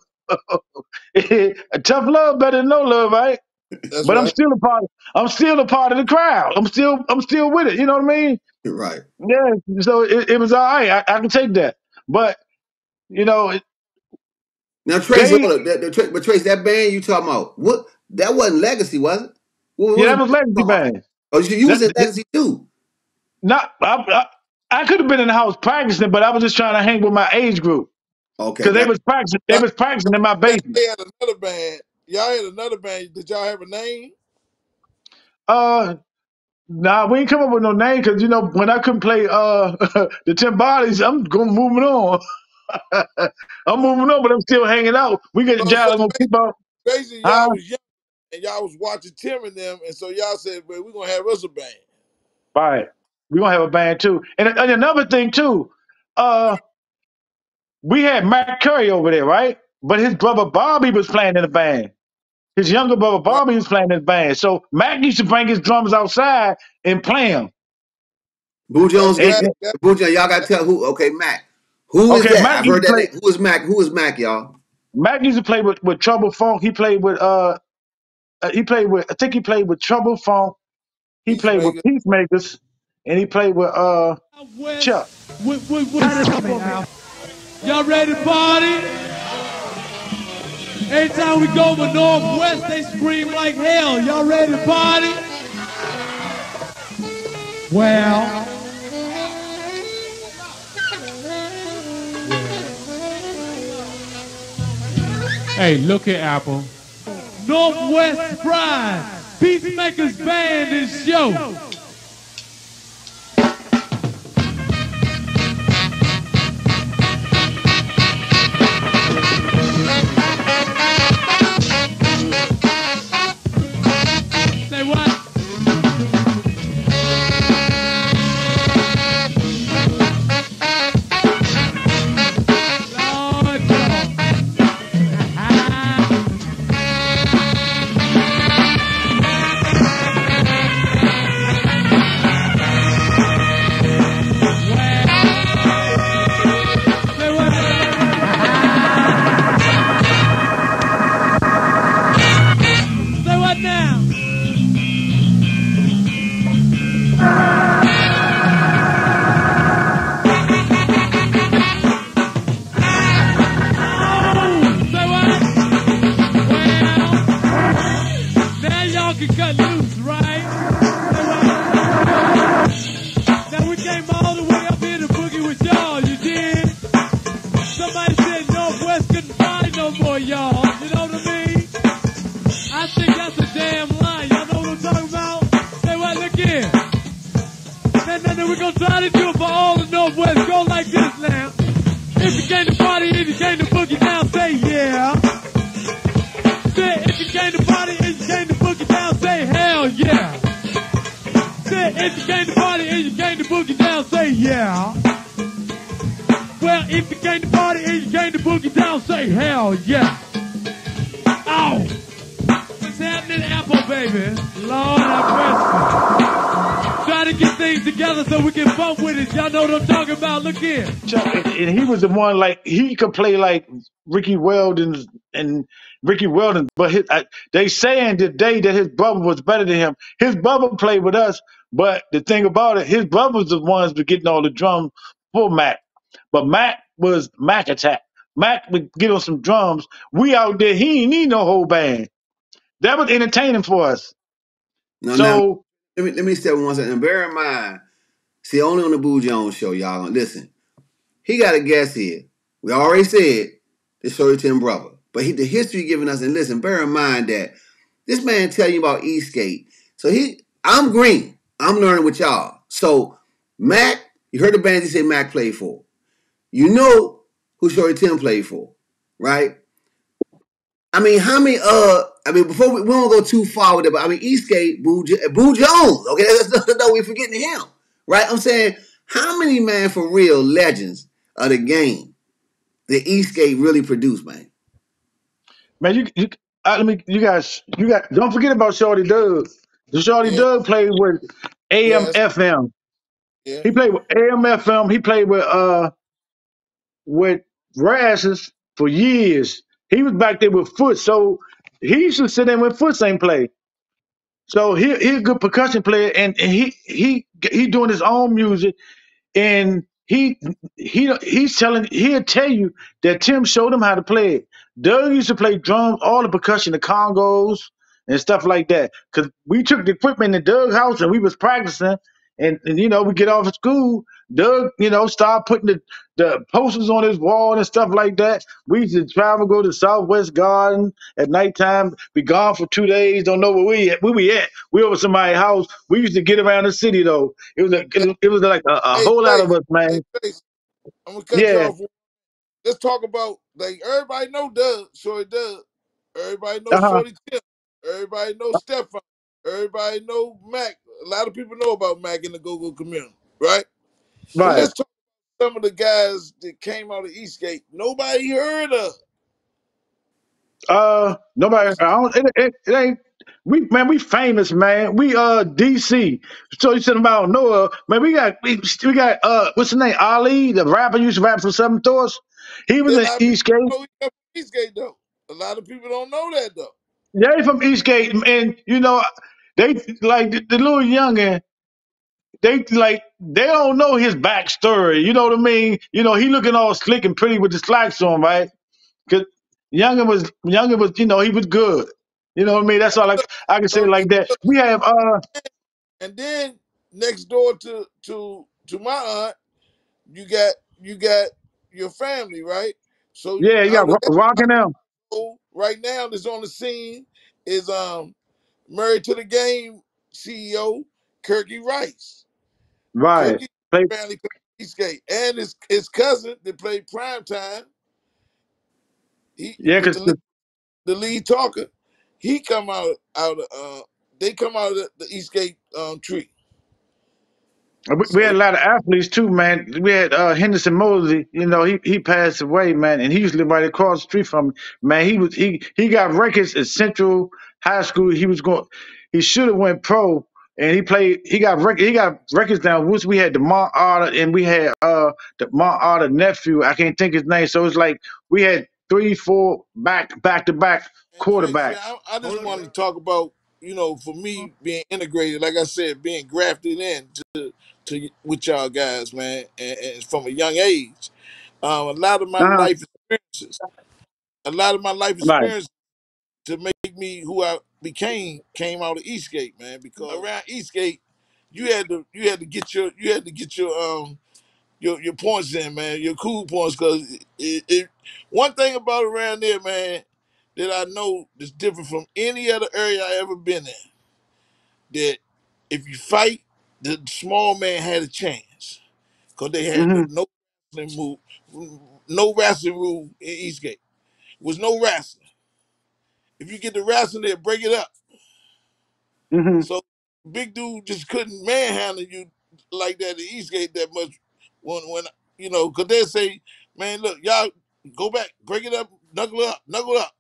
a tough love better than no love, right? That's but right. I'm still a part of the crowd. I'm still with it. You know what I mean? Right. Yeah. So it was all right. I can take that. But you know. Now Trace, but Trace, that band you talking about, what? That wasn't Legacy, was it? That was Legacy band. Oh, you was in Legacy too. I could have been in the house practicing, but I was just trying to hang with my age group. Okay. Because they was practicing in my basement. They had another band. Y'all had another band. Did y'all have a name? Nah, we ain't come up with no name because you know when I couldn't play the 10 Bodies, I'm moving on. I'm moving on, but I'm still hanging out. We get y'all gonna keep on. Basically, y'all was young and y'all was watching Tim and them, and so y'all said, "Well, we're gonna have us a band." Right, we're gonna have a band too. And another thing too, we had Matt Curry over there, right? But his brother Bobby was playing in the band. His younger brother Bobby was playing in the band. So Mac used to bring his drummers outside and play them. Boo Jones, y'all got to tell who. Okay, Mac. Who is that? I've heard that name. Who is Mac? Who is Mac, y'all? Mac used to play with Trouble Funk. He played with I think he played with Trouble Funk. He played with Peacemakers, and he played with Chuck. Y'all ready to party? Anytime we go to Northwest, they scream like hell. Y'all ready to party? Well, hey, look here, Apple. Northwest Pride, Peacemakers Band is show. Say what? and Northwest couldn't find no more, y'all. You know what I mean? I think that's a damn lie. Y'all know what I'm talking about? Say what? Look here. Then we're gonna try to do it for all the Northwest. Go like this now. If you came to party, if you came to boogie down, say yeah. Say if you came to party, if you came to boogie down, say hell yeah. Say if you came to party, if you came to boogie down, say yeah. Well, if you came to party, if you came to boogie down, say hell yeah. Ow! What's happening, Apple, baby? Lord have mercy. Try to get things together so we can bump with it. Y'all know what I'm talking about. Look here. And he was the one, like, he could play like Ricky Weldon and Ricky Weldon, but they saying today that his brother was better than him. His brother played with us, but the thing about it, his brother was the ones that getting all the drums for Mac. But Mac was Mac Attack. Mac would get on some drums. We out there, he ain't need no whole band. That was entertaining for us. Now, let me step one second. And bear in mind, see, only on the Boo Jones show, y'all. Listen, he got a guest here. We already said the Shorty Tim brother. But the history giving us, and listen, bear in mind that this man tell you about Eastgate. So I'm green. I'm learning with y'all. So Mac, you heard the bands he said Mac played for. You know who Shorty Tim played for, right? I mean, how many, before we won't go too far with it, but I mean, Eastgate, Boo Jones, okay? No, we're forgetting him, right? I'm saying, how many, man, for real legends of the game that Eastgate really produced, man? Man, you guys, don't forget about Shorty Doug. The Shorty Doug played with AM/FM. Yeah. He played with AM/FM. He played with Rashes for years. He was back there with Foot, so he used to sit in when Foot ain't play. So he's a good percussion player, and he doing his own music, and he'll tell you that Tim showed him how to play it. Doug used to play drums, all the percussion, the congos and stuff like that. Cause we took the equipment in Doug's house and we was practicing, and we get off of school. Doug, start putting the posters on his wall and stuff like that. We used to travel, go to Southwest Garden at nighttime, be gone for 2 days, don't know where we at. We over somebody's house. We used to get around the city though. It was like a whole lot of us, man. I'm gonna cut you Yeah. off. Let's talk about, like, everybody know Doug, Shorty Doug. Everybody know Uh-huh. Shorty Tim. Everybody know Stefan. Everybody know Mac. A lot of people know about Mac in the go-go community, right? But Right. let's talk about some of the guys that came out of Eastgate. Nobody heard of. Nobody. I don't. It ain't. We famous, man. We DC. So you said about Noah, man. We got what's his name? Ali, the rapper used to rap for Seven Thoughts. He was A in lot of people Eastgate. know he come from Eastgate though. A lot of people don't know that though. Yeah, he from Eastgate, and they like the little youngin. They don't know his backstory. You know what I mean? He looking all slick and pretty with the slacks on, right? Cause Younger was, he was good. You know what I mean? That's all I can say So, like that. We have and then next door to my aunt, you got your family, right? So yeah, you got out of that Rocking them. right now that's on the scene is Married to the Game CEO Kirky Rice. Right. Kirky Play, family played Eastgate, and his cousin that played primetime. He yeah, with because the lead talker. He come out of they come out of the Eastgate tree. we So had a lot of athletes too, man. We had Henderson Mosley. He passed away, man, and he used to live right across the street from me. Man, he got records at Central High School. He should have went pro, and he got records down. Once we had the Mont Otter, and we had the Mont Otter nephew. I can't think his name. So it's like we had 3, 4 back to back and Tracy, quarterbacks. I just wanted to talk about, for me being integrated, like I said, being grafted in to with y'all guys, man, and from a young age. A lot of my Uh-huh. life experiences, a lot of my life Right. experiences to make me who I became came out of Eastgate, man. Because around Eastgate, you had to get your your points in, man. Your cool points, because one thing about around there, man, that I know is different from any other area I ever been in. That if you fight, the small man had a chance, because they had Mm-hmm. no wrestling move, no wrestling rule in Eastgate. Was no wrestling. If you get the wrestling, they'll break it up. Mm-hmm. So big dude just couldn't manhandle you like that at Eastgate that much. When you know, because they say, man, look, y'all go back, break it up, knuckle up,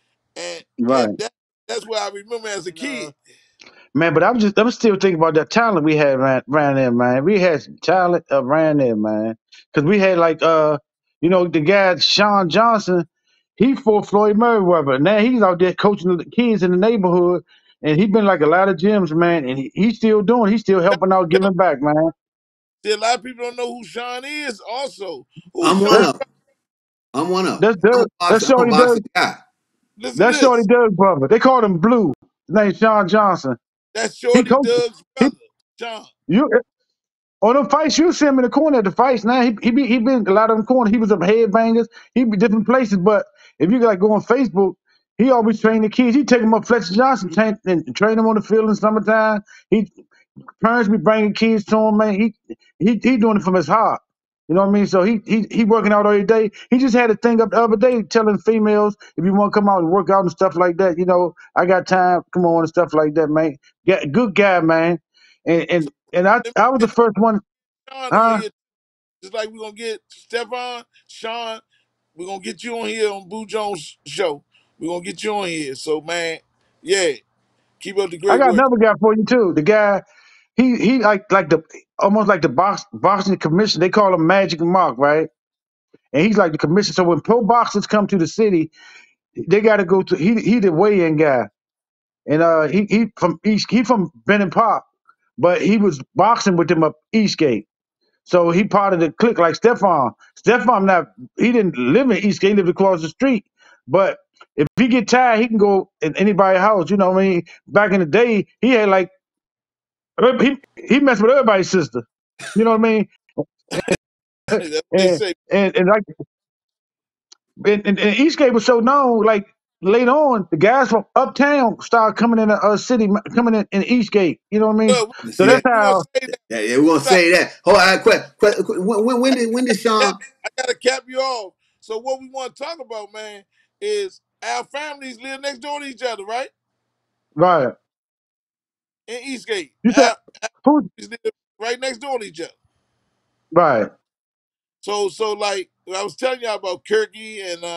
and Right. that's what I remember as a kid. Man, but I'm still thinking about that talent we had around there, man. We had some talent around there, man. Because we had like the guy Sean Johnson, he fought Floyd Mayweather. Now he's out there coaching the kids in the neighborhood, and he been like a lot of gyms, man. And he's still doing, he's still helping out, giving back, man. See, a lot of people don't know who Sean is. Also, who's I'm one Sean? of 'em. I'm one of 'em. That's Doug. That's I'm a Shorty Doug. boxing guy. Listen to That's Shorty this. Doug's brother. They called him Blue. His name's Sean Johnson. That's He Shorty coached. Doug's He brother, Sean. you On them fights, you see him in the corner at the fights. Now he been a lot of them corners. He was up headbangers. He be different places. But if you like go on Facebook, he always train the kids. He take them up Fletcher Johnson and train them on the field in summertime. He parents be bringing kids to him, man. He doing it from his heart. You know what I mean? So he working out every day. He just had a thing up the other day telling females if you want to come out and work out and stuff like that, I got time. Come on and stuff like that, man. Good guy, man. And I was the first one. Sean on Huh? here, just like we're gonna get Stephon, Sean. We're gonna get you on here on Boo Jones' show. We're gonna get you on here. So man, yeah, keep up the I great got work. another guy for you too. The guy, he like the almost like the boxing commission. They call him Magic Mark, right? And he's like the commission. So when pro boxers come to the city, they got to go to he the weigh-in guy, and he from Benton Park, but he was boxing with them up Eastgate. So he part of the clique like Stephon. He didn't live in Eastgate, he lived across the street. But if he get tired, he can go in anybody's house. You know what I mean? Back in the day, he had like he messed with everybody's sister. You know what I mean? That's what they And say. and like and Eastgate was so known. Like later on, the guys from uptown started coming in the city, coming in Eastgate. You know what I mean? Look, So See that's that? we're gonna how. say that. Yeah, we're gonna Stop. say that. Hold on, when did Sean? I gotta cap you off. So what we want to talk about, man, is our families live next door to each other, right? Right. In Eastgate, You said our who? families live right next door to each other. Right. So like I was telling y'all about Kirky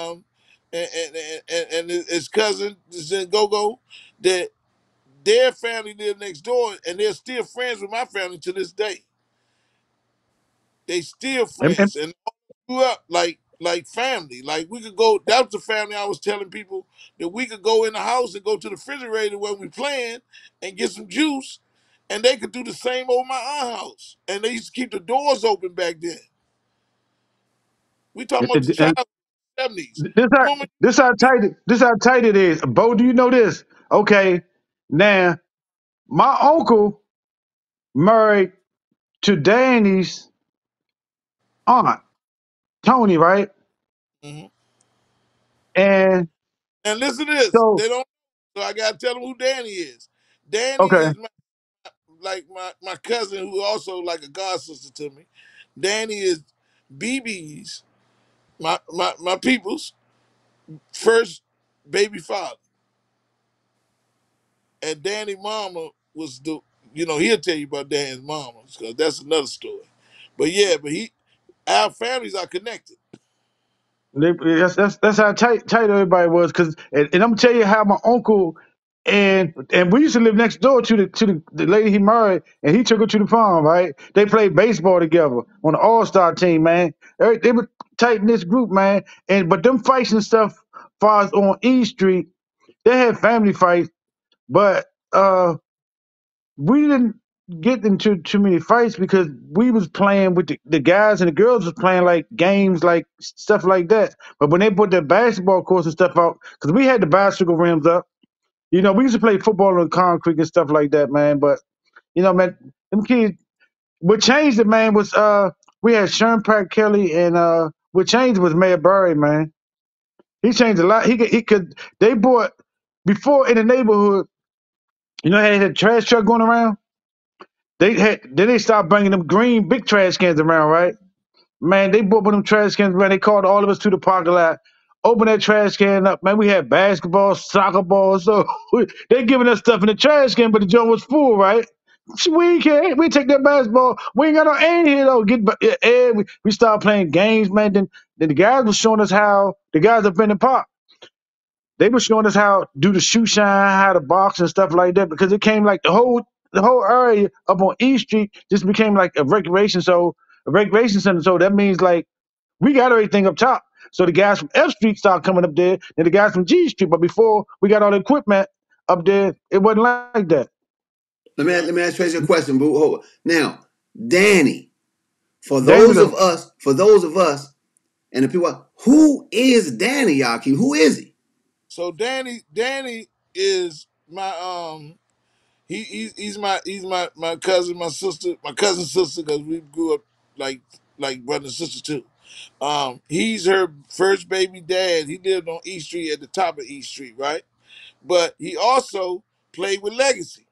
and his cousin is in Go-Go, that their family live next door and they're still friends with my family to this day. They still And friends and grew up like family. Like we could go. That was the family I was telling people that we could go in the house and go to the refrigerator where we playing and get some juice, and they could do the same over my aunt house. And they used to keep the doors open back then. We talking about the and child 70s. this how Remember? this how tight it is. Bo, do you know this? Okay. Now, my uncle married to Danny's aunt, Tony, right? Mhm. And And listen to this. so They don't. So I gotta tell them who Danny is. Danny okay. is my cousin who also like a god sister to me. Danny is BB's my people's first baby father, and Danny mama was he'll tell you about Danny's mama because that's another story. But yeah, our families are connected. That's how tight everybody was. And I'm gonna tell you how my uncle and we used to live next door to the lady he married, and he took her to the farm. Right? They played baseball together on the All-Star team, man. They were tight in this group, man. But them fights and stuff, far as on E Street, they had family fights, but we didn't get into too many fights because we was playing with the guys, and the girls was playing like games, like stuff like that. But when they put their basketball courts and stuff out, because we had the bicycle rims up, we used to play football on concrete and stuff like that, man. But man, them kids, what changed it, man, was we had Sherm Pratt Kelly and what changed was Mayor Burry, man. He changed a lot. He could. They bought before in the neighborhood. You know, had a trash truck going around. Then they stopped bringing them green big trash cans around, right? Man, they bought one of them trash cans, man. They called all of us to the parking lot. Open that trash can up, man. We had basketball, soccer balls. So they giving us stuff in the trash can, but the joint was full, right? We can't. We take that basketball. We ain't got no air here though. We started playing games, man. Then the guys was showing us how the guys up in the park. They were showing us how to do the shoe shine, how to box and stuff like that, because it came like the whole area up on East Street just became like a recreation center. So that means like we got everything up top. So the guys from F Street started coming up there, and the guys from G Street. But before we got all the equipment up there, it wasn't like that. Let me ask Tracy a question, boo. Now, Danny, for Danny those of us, and the people, who is Danny, Yaki? Who is he? So Danny is my he's my cousin, my cousin's sister, because we grew up like brother and sister too. He's her first baby dad. He lived on East Street at the top of East Street, right? But he also played with Legacy.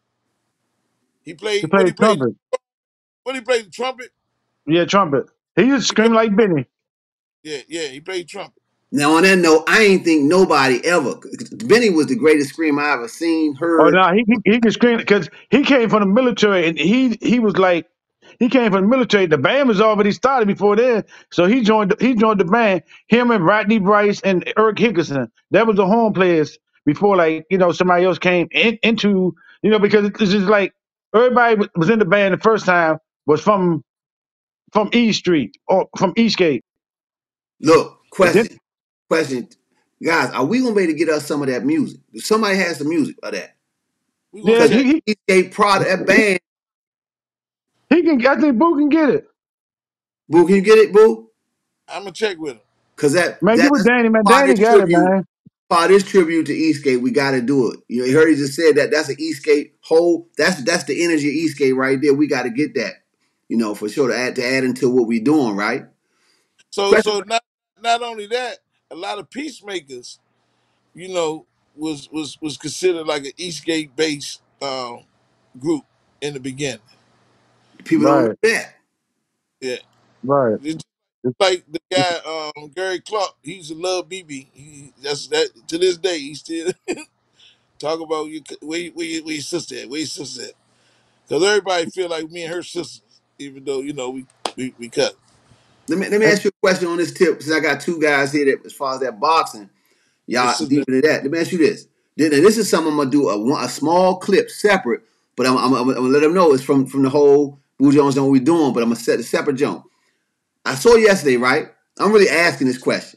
He He played played trumpet. he played the trumpet. Yeah, trumpet. He used to scream like Benny. Yeah, he played trumpet. Now, on that note, I ain't think nobody ever. Benny was the greatest screamer I ever seen, Oh heard. no, he can scream because he came from the military, and he was like he came from the military. The band was already started before then, so he joined the band. Him and Rodney Bryce and Eric Hickerson. That was the home players before, like, somebody else came into, because it's just like everybody was in the band the first time was from East Street or from Eastgate. Look, And then, question, guys, are we gonna be able to get us some of that music? If somebody has the music of that, We gonna yeah, because check. Eastgate product, that band. he can. I think Boo can get it. Boo, can you get it, Boo? I'm gonna check with him. Because Man, get with that's Danny, man. part of Danny this got it, tribute. man. Part of this tribute to Eastgate, we got to do it. You heard he just said that. That's an Eastgate whole. That's the energy of Eastgate right there. We got to get that. For sure to add into what we doing, right? So not only that, a lot of peacemakers, was considered like an Eastgate based group in the beginning. People don't know Right, that. Yeah. right. It's like the guy Gary Clark, he used to love BB. That's that to this day. He still talk about where your sister at, where your sister at. Because everybody feel like me and her sisters, even though we cut. Let me ask you a question on this tip, since I got two guys here that, as far as that boxing, Yes, y'all deep into that. Let me ask you this. This is something I'm gonna do a small clip separate, but I'm gonna let them know it's from the whole Boo Jones on what we doing, but I'm gonna set a separate jump. I saw yesterday, right? I'm really asking this question.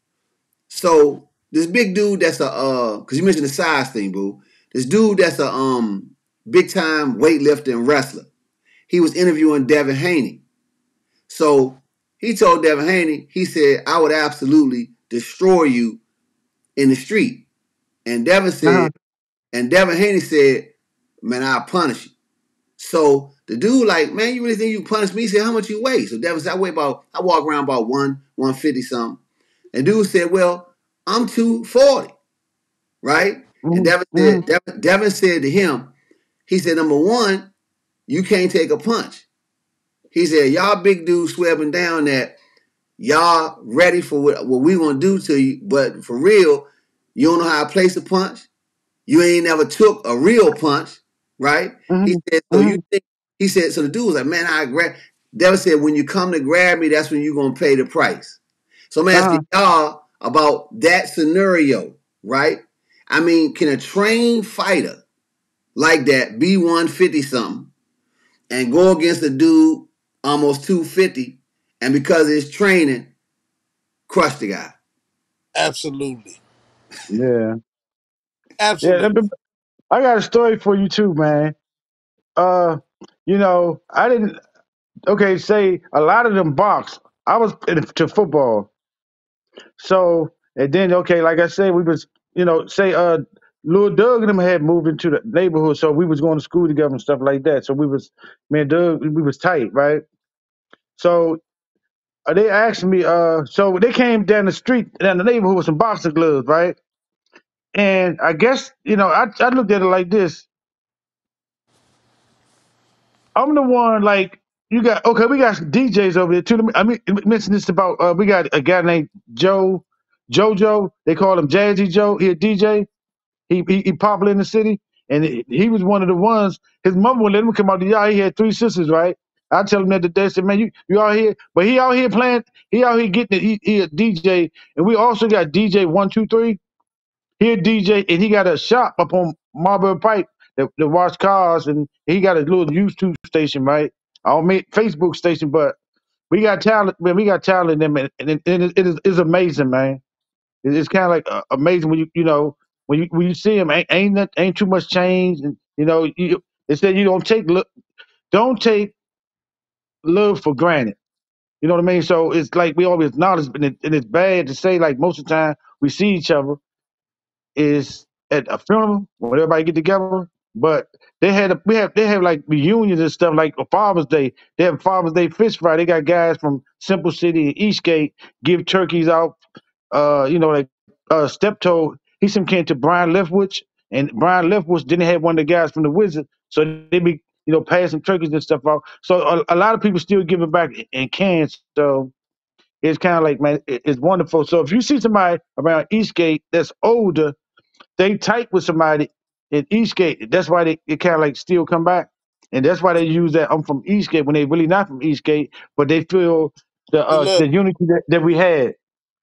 So this big dude that's because you mentioned the size thing, Boo. This dude that's a big time weightlifter and wrestler. He was interviewing Devin Haney. So he told Devin Haney, he said, I would absolutely destroy you in the street. And Devin said, and Devin Haney said, man, I'll punish you. So the dude like, man, you really think you can punish me? He said, how much you weigh? So Devin said, I walk around about 150 something. And dude said, well, I'm 240, right? And Devin said to him, he said, number one, you can't take a punch. He said, y'all big dudes swearing down that y'all ready for what we gonna do to you, but for real, you don't know how to place a punch. You ain't never took a real punch, right? He said, so you think, he said, so the dude was like, man, Devin said, when you come to grab me, that's when you're gonna pay the price. So I'm asking y'all about that scenario, right? I mean, can a trained fighter like that be 150 something and go against a dude almost 250 and because of his training, crush the guy? Absolutely. Yeah. Yeah. Absolutely. I got a story for you too, man. I didn't. Okay, say a lot of them box. I was into football. So and then like I said, we was say Lil Doug and them had moved into the neighborhood, so we was going to school together and stuff like that. So me and Doug, we was tight, right? So they asked me, so they came down the street, down the neighborhood with some boxing gloves, right? And I guess, I looked at it like this. I'm the one, like, we got some DJs over there too. I mean, mention this about, we got a guy named JoJo. They call him Jazzy Joe. He a DJ. He popular in the city. And he was one of the ones, his mother would let him come out the yard. He had 3 sisters, right? I tell him that the day, I said, man, you out here, but he out here playing, he out here getting it, he a DJ. And we also got DJ 123. He a DJ, and he got a shop up on Marlboro Pike that wash cars, and he got a little YouTube station, right? I don't mean Facebook station, but we got talent, man. We got talent in them, and it's amazing, man. It's kind of like amazing when when you see him, ain't too much change, and it said you don't take love for granted. You know what I mean? So it's like we always acknowledge, and it's bad to say, like, most of the time we see each other is at a funeral when everybody get together. But they have like reunions and stuff, like a Father's Day. They have Father's Day fish fry. They got guys from Simple City and Eastgate give turkeys out. Like Steptoe, he some came to Brian Leftwich, and Brian Leftwich didn't have one of the guys from the Wizard, so they be passing turkeys and stuff out. So a lot of people still giving back in cans. So it's kind of like, man, it's wonderful. So if you see somebody around Eastgate that's older, they tight with somebody in Eastgate. That's why they kind of like still come back, and that's why they use that I'm from Eastgate when they really not from Eastgate, but they feel The love. the unity that we had.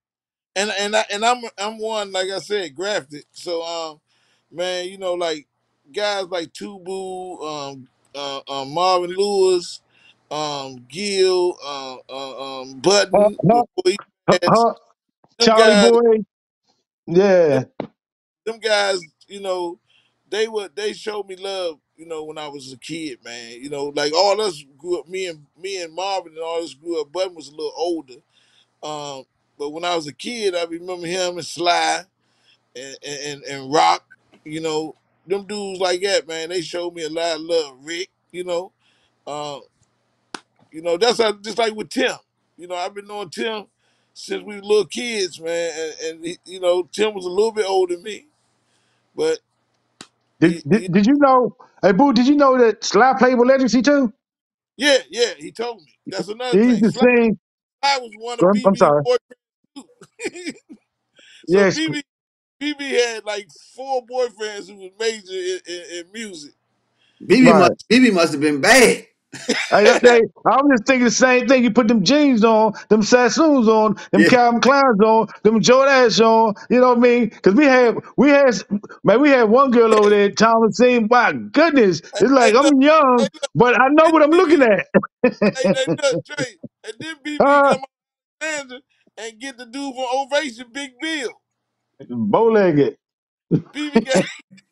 I'm one, like I said, grafted. So man, like guys like Tubu, Marvin Lewis, Gil, Huh, Button, huh, before he huh, passed. huh. Them Charlie guys, Boy, them, yeah. them guys, they showed me love, when I was a kid, man. Like all us grew up, me and Marvin and all us grew up. Button was a little older. Um, but when I was a kid, I remember him and Sly and Rock, them dudes like that, man. They showed me a lot of love. Rick, uh, that's how, just like with Tim. I've been knowing Tim since we were little kids, man. And Tim was a little bit older than me, but Did you know? Hey, Boo, did you know that Sly played with Legacy too? yeah, he told me. That's another He used thing. to sing. Sly was one of I'm BB's sorry. boyfriends too. So Yes, BB had like 4 boyfriends who was major in music. right. BB must have been bad. I was just thinking the same thing. You put them jeans on, them Sassoons on, them Yeah. Calvin Kleins on, them Jordans on. You know what I mean? Because we had one girl over there, Thomasine. My goodness, it's Hey, like look, I'm young, but I know then what I'm looking BB, at. look, Trey, and then BB uh, come out Sandra and get the dude from Ovation, Big Bill. Bow-legged. BB got,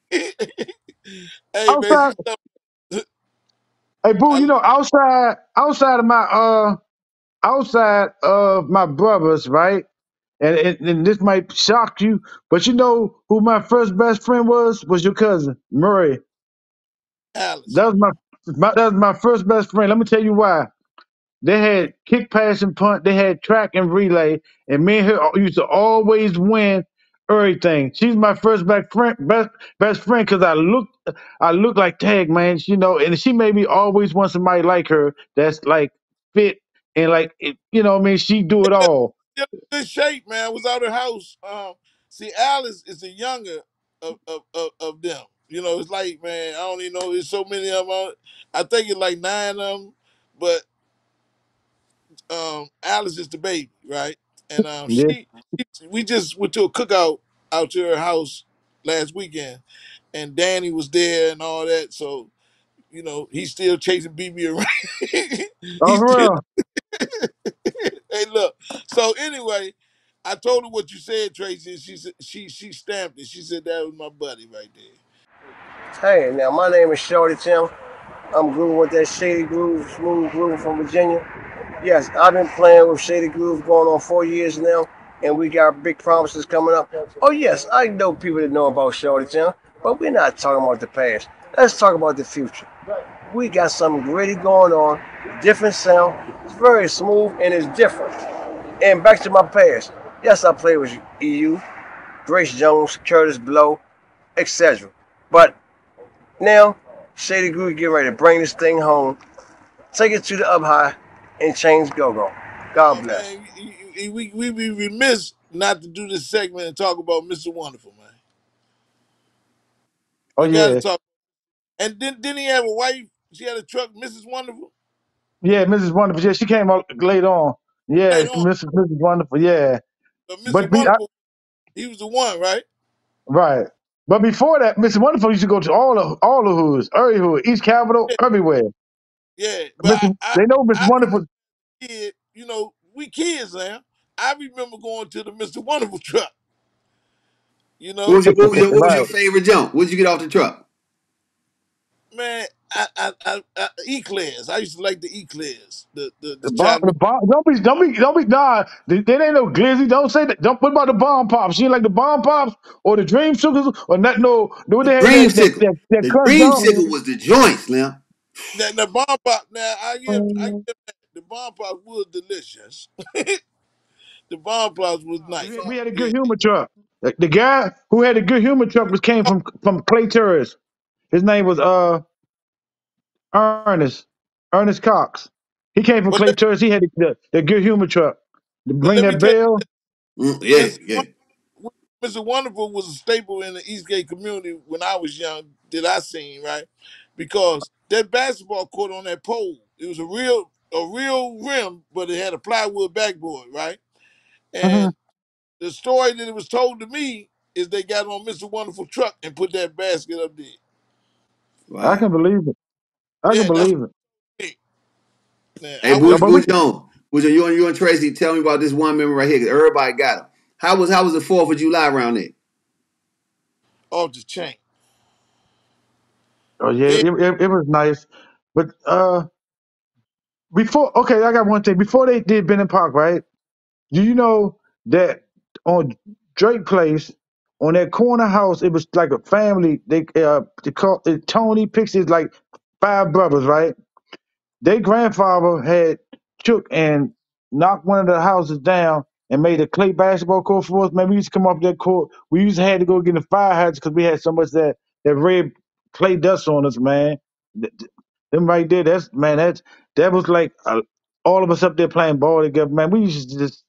hey man, Outside, hey Boo, I, outside of my brothers, right? And this might shock you, but you know who my first best friend was? Was your cousin Murray. Alice. That was that was my first best friend. Let me tell you why. They had kick, pass, and punt. They had track and relay, and me and her used to always win everything. She's my first best friend because I look like tag man, and she made me always want somebody like her that's like fit and like what I mean. She do it all. Still in good shape, man. I was out of the house. See, Alice is the younger of them. It's like, man, I don't even know. There's so many of them. I think it's like 9 of them, but Alice is the baby, right? And Yeah. we just went to a cookout out to her house last weekend, and Danny was there and all that. So he's still chasing BB around. Oh, He's for still. real. Hey, look. So anyway, I told her what you said, Tracy. And she stamped it. She said that was my buddy right there. Hey, now my name is Shorty Tim. I'm grooving with that Shady Groove, smooth groove from Virginia. Yes, I've been playing with Shady Groove going on 4 years now, and we got big promises coming up. Oh yes, I know people that know about Shorty Tim, but we're not talking about the past. Let's talk about the future. We got something gritty going on, different sound, It's very smooth and it's different. And back to my past. Yes, I played with EU, Grace Jones, Curtis Blow, etc. But now, Shady Groove get ready to bring this thing home, take it to the up high, and change go-go. God bless. Man, we be remiss not to do this segment and talk about Mr. Wonderful, man. Oh We got to yeah, talk. And didn't he have a wife? She had a truck, Mrs. Wonderful? yeah, Mrs. Wonderful. Yeah, she came out later on. Yeah, Later on. Mrs. Wonderful. Yeah, But Mr. but Wonderful, he was the one, right? right. But before that, Mrs. Wonderful used to go to all the hoods, every hood, East Capitol, Yeah, everywhere. yeah. But They know Miss I remember Wonderful. kid, we kids now. I remember going to the Mr. Wonderful truck, you What know. was your what was your, what was Right. your favorite jump? What did you get off the truck? Man, eclairs. I used to like the eclairs, the The chocolate. bomb. Don't be. Nah, there ain't no glizzy. Don't say that. Don't. What about the bomb pops? You ain't like the bomb pops or the dream sugars or not? No, no. The They had dreamsicle. that The crunch dog. dreamsicle was the joint, Slim. Now, the bomb pop. Now I give that. The bomb pop was delicious. The bomb pops was nice. We had a Yeah, good humor truck. The guy who had a good humor truck was came from Clay Terrace. His name was Ernest Cox. He came from but Clay Terrace. He had the good humor truck. To bring let me that tell bell. you, Yeah, yeah. Mr. Wonderful was a staple in the Eastgate community when I was young. That I seen right, because that basketball court on that pole, it was a real rim, but it had a plywood backboard, right? Mhm. And the story that it was told to me is they got on Mr. Wonderful truck and put that basket up there. I Wow. can believe it. I can Yeah, that's believe it. me. Now, Hey, I wasn't. But we, Booch Jones. You and Tracy, tell me about this one memory right here, because everybody got them. How was the 4th of July around there? Off the chain. oh yeah, Yeah, it was nice. But before, okay, I got one thing. Before they did Bennett Park, right? Do you know that on Drake Place, on that corner house, it was like a family. They call it Tony Pixies, like 5 brothers, right? Their grandfather had took and knocked one of the houses down and made a clay basketball court for us. Man, we used to come off that court. We used to have to go get the fire hydrants because we had so much that red clay dust on us, man. Them right there, that was like all of us up there playing ball together, man. We used to just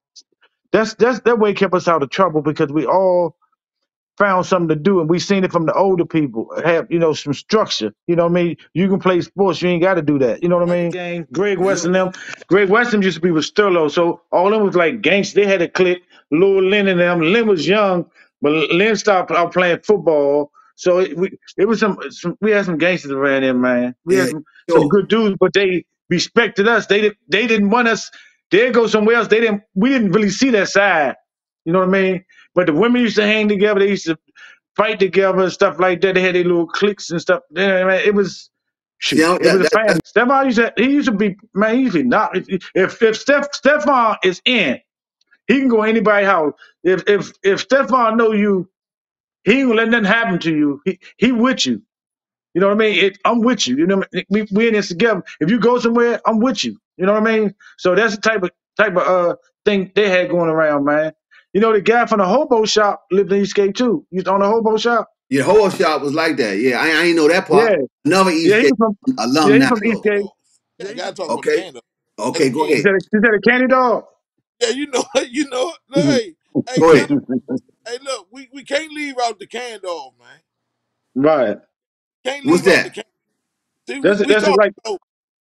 that way kept us out of trouble because we all found something to do, and we seen it from the older people. Have some structure. You know what I mean? You can play sports, you ain't got to do that. You know what I mean? Game. Greg West and them. Greg Weston used to be with Sterlo, so all of them was like gangsters. They had a clique. Lil Lynn and them. Lynn was young, but Lynn stopped out playing football. So it was some we had some gangsters around there, man. We had Yeah, some sure. good dudes, but they respected us. They didn't want us. They'd go somewhere else. We didn't really see that side. You know what I mean? But the women used to hang together. They used to fight together and stuff like that. They had their little cliques and stuff. Yeah, man, it was See, shoot. It was a family. Stephon used to be man. He used to be not. If Stephon is in, he can go anybody's house. If Stephon know you, he ain't gonna let nothing happen to you. He with you. You know what I mean? I'm with you. You know, we in this together. If you go somewhere, I'm with you. You know what I mean? So that's the type of thing they had going around, man. You know, the guy from the hobo shop lived in Eastgate too. You on the hobo shop? Your whole shop was like that. Yeah, I ain't know that Yeah, part. Another yeah. He Eastgate was from alumni. Eastgate. I gotta talk about the Okay. game though. That's Okay, go key. ahead. Is that a candy dog? Yeah, you know. Look, hey, Go ahead. gentlemen. Hey, look, we can't leave out the can dog, man. Right. Can't What's leave out the that? can. See, we That's talking like about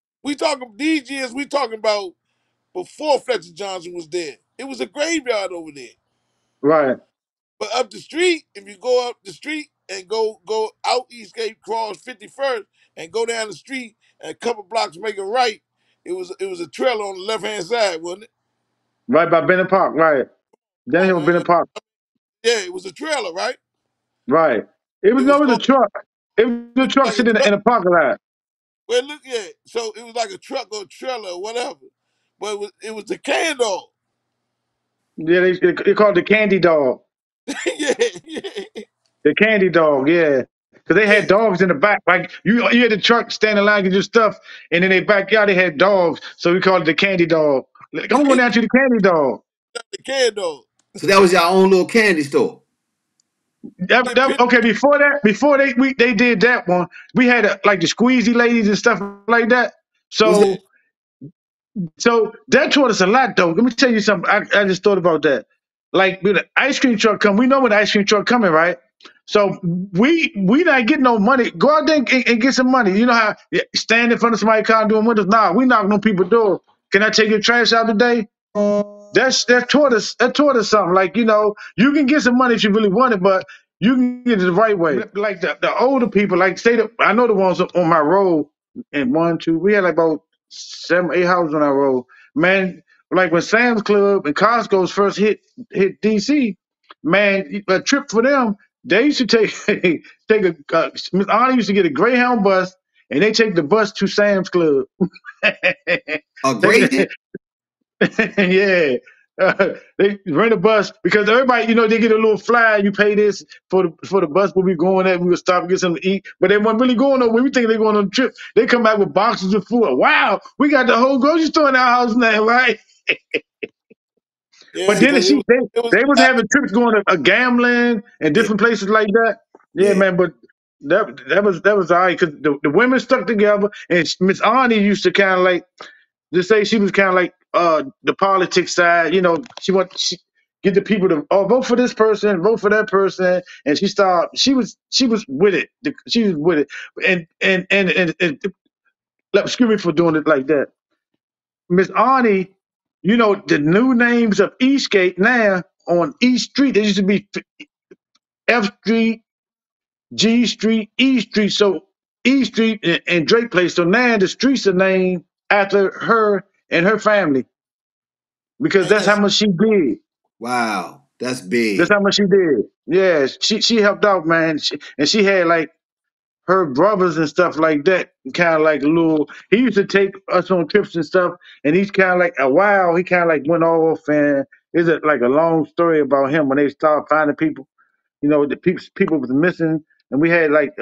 these years. We talking about before Fletcher Johnson was dead. It was a graveyard over there. right. But up the street, if you go up the street and go out Eastgate, cross 51st, and go down the street and a couple blocks make a right, it was a trailer on the left hand side, wasn't it? Right by Bennett Park. Right. Down Come here on, with man. Bennett Park. Yeah, it was a trailer, right? Right. It It was was no, it was a called truck. It was a truck like a sitting truck. in a parking lot. Well, look, yeah. So it was like a truck or a trailer or whatever. But it was the can dog. Yeah, they called it the candy dog. Yeah, yeah. The candy dog. Yeah. Because they had dogs in the back. Like, you had the truck standing line, get your stuff, and in their backyard, they had dogs. So we called it the candy dog. Like, I'm going down to the candy dog. The candy dog. So that was your own little candy store. Okay, before they did that one, we had like the squeezy ladies and stuff like that. So that taught us a lot, though. Let me tell you something. I just thought about that. Like, when the ice cream truck come, we know when the ice cream truck coming, right? So we not getting no money. Go out there and get some money. You know how stand in front of somebody's car doing windows? Nah, we knocking on people's door. Can I take your trash out today? That taught us something. Like, you know, you can get some money if you really want it, but you can get it the right way. Like the older people, like I know the ones on my road, and 1, 2, we had like about 7, 8 houses on our road. Man, like when Sam's Club and Costco's first hit DC, man, a trip for them, they used to take Miss Anna used to get a Greyhound bus, and they take the bus to Sam's Club. A Greyhound? Yeah. They rent a bus because everybody, you know, they get a little flyer. You pay this for the bus where we going at. We would stop and get something to eat, but they weren't really going nowhere. We think they're going on a trip. They come back with boxes of food. Wow, we got the whole grocery store in our house now, right? Yeah, but then they was having trips going to gambling and different places like that. Yeah, man. But that was all right because the women stuck together, and Miss Arnie used to kind of like. To say she was kind of like the politics side, you know, she get the people to vote for this person, vote for that person, and she was with it. She was with it, and excuse me for doing it like that. Miss Arnie, you know, the new names of Eastgate now on East Street, there used to be F Street, G Street, E Street, so E Street and Drake Place. So now the streets are named after her and her family. Because that's how much she did. Wow, that's big. That's how much she did. Yeah, she helped out, man. She had like her brothers and stuff like that. Kind of like a little. He used to take us on trips and stuff, and he's kind of like a while. He kind of like went off, and it's like a long story about him when they started finding people. You know, the people was missing, and we had like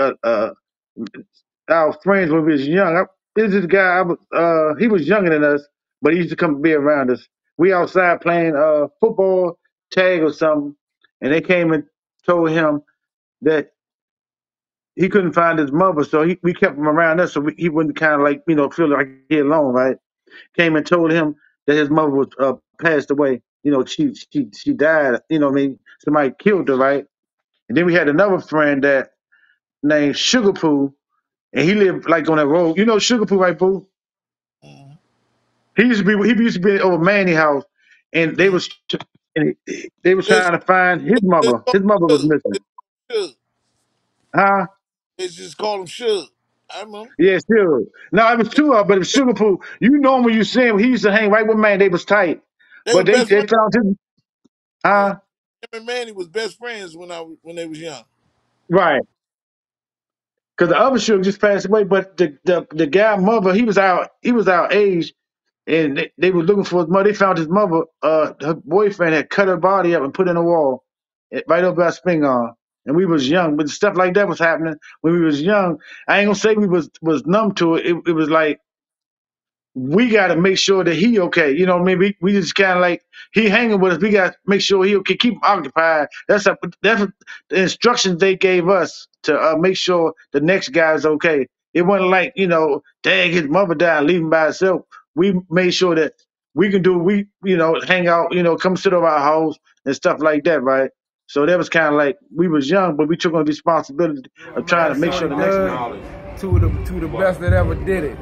our friends when we was young. This is guy. He was younger than us, but he used to come be around us. We outside playing football, tag or something, and they came and told him that he couldn't find his mother, so we kept him around us, so he wouldn't kind of like, you know, feel like he alone, right? Came and told him that his mother was passed away. You know, she died. You know what I mean? Somebody killed her, right? And then we had another friend that named Sugar Poo, and he lived like on that road. You know Sugar Poo, right, Pooh? He used to be over Manny house, and they was trying to find his mother. His mother was missing. Suge. Huh? They just call him Suge. I remember. Yeah, sure. No, it was two of them, but it was Sugar Poo. You know him when you see him. He used to hang right with Manny. They was tight. But they found him. Huh? Him and Manny was best friends when they was young. Right. Because the other Sugar just passed away, but the guy mother, he was our age. And they were looking for his mother. They found his mother. Her boyfriend had cut her body up and put in a wall, right over our Spingarn. And we was young, but stuff like that was happening when we was young. I ain't gonna say we was numb to it. It was like we got to make sure that he okay. You know, maybe we just kind of like he hanging with us. We got to make sure he okay, keep him occupied. That's the instructions they gave us to make sure the next guy's okay. It wasn't like, you know, dang, his mother died, leave him by himself. We made sure that we can do, hang out, come sit over our house and stuff like that, right? So that was kind of like, we was young, but we took on the responsibility of trying to make sure the next guy. To the best that ever did it.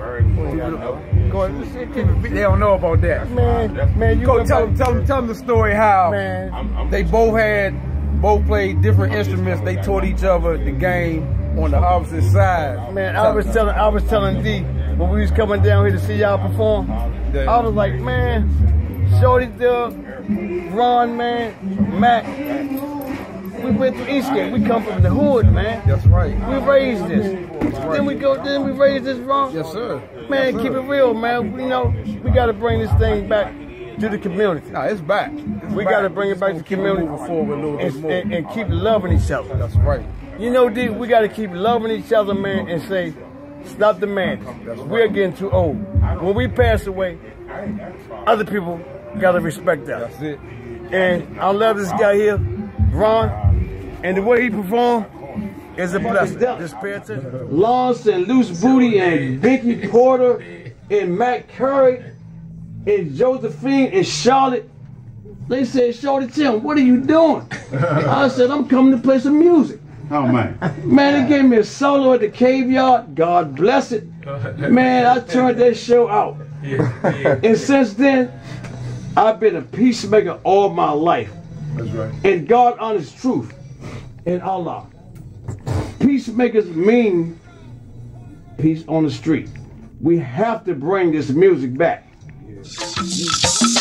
They don't know about that. Man, you go tell them the story how they both played different instruments. They taught each other the game on the opposite side. Man, I was telling D when we was coming down here to see y'all perform. I was like, man, Shorty, Ron, man, Mac. We went to Eastgate. We come from the hood, man. That's right. We raised this. Then we raised this wrong. Yes, sir. Man, yes, keep it real, man. You know, we got to bring this thing back to the community. Nah, it's back. It's back. We got to bring it back to the community and keep loving each other. That's right. You know, D, we got to keep loving each other, man, and say, stop the madness. We're getting too old. When we pass away, other people got to respect us. That's it. And I love this guy here, Ron, and the way he performed is a blessing. Just pay attention. Lawrence and Loose Booty and Vicky Porter and Matt Curry and Josephine and Charlotte. They said, Shorty Tim, what are you doing? I said, I'm coming to play some music. Oh, man. Man, they gave me a solo at the Cave Yard. God bless it. Man, I turned that show out. And since then, I've been a peacemaker all my life. That's right. And God honors truth in Allah. Peacemakers mean peace on the street. We have to bring this music back. Yeah.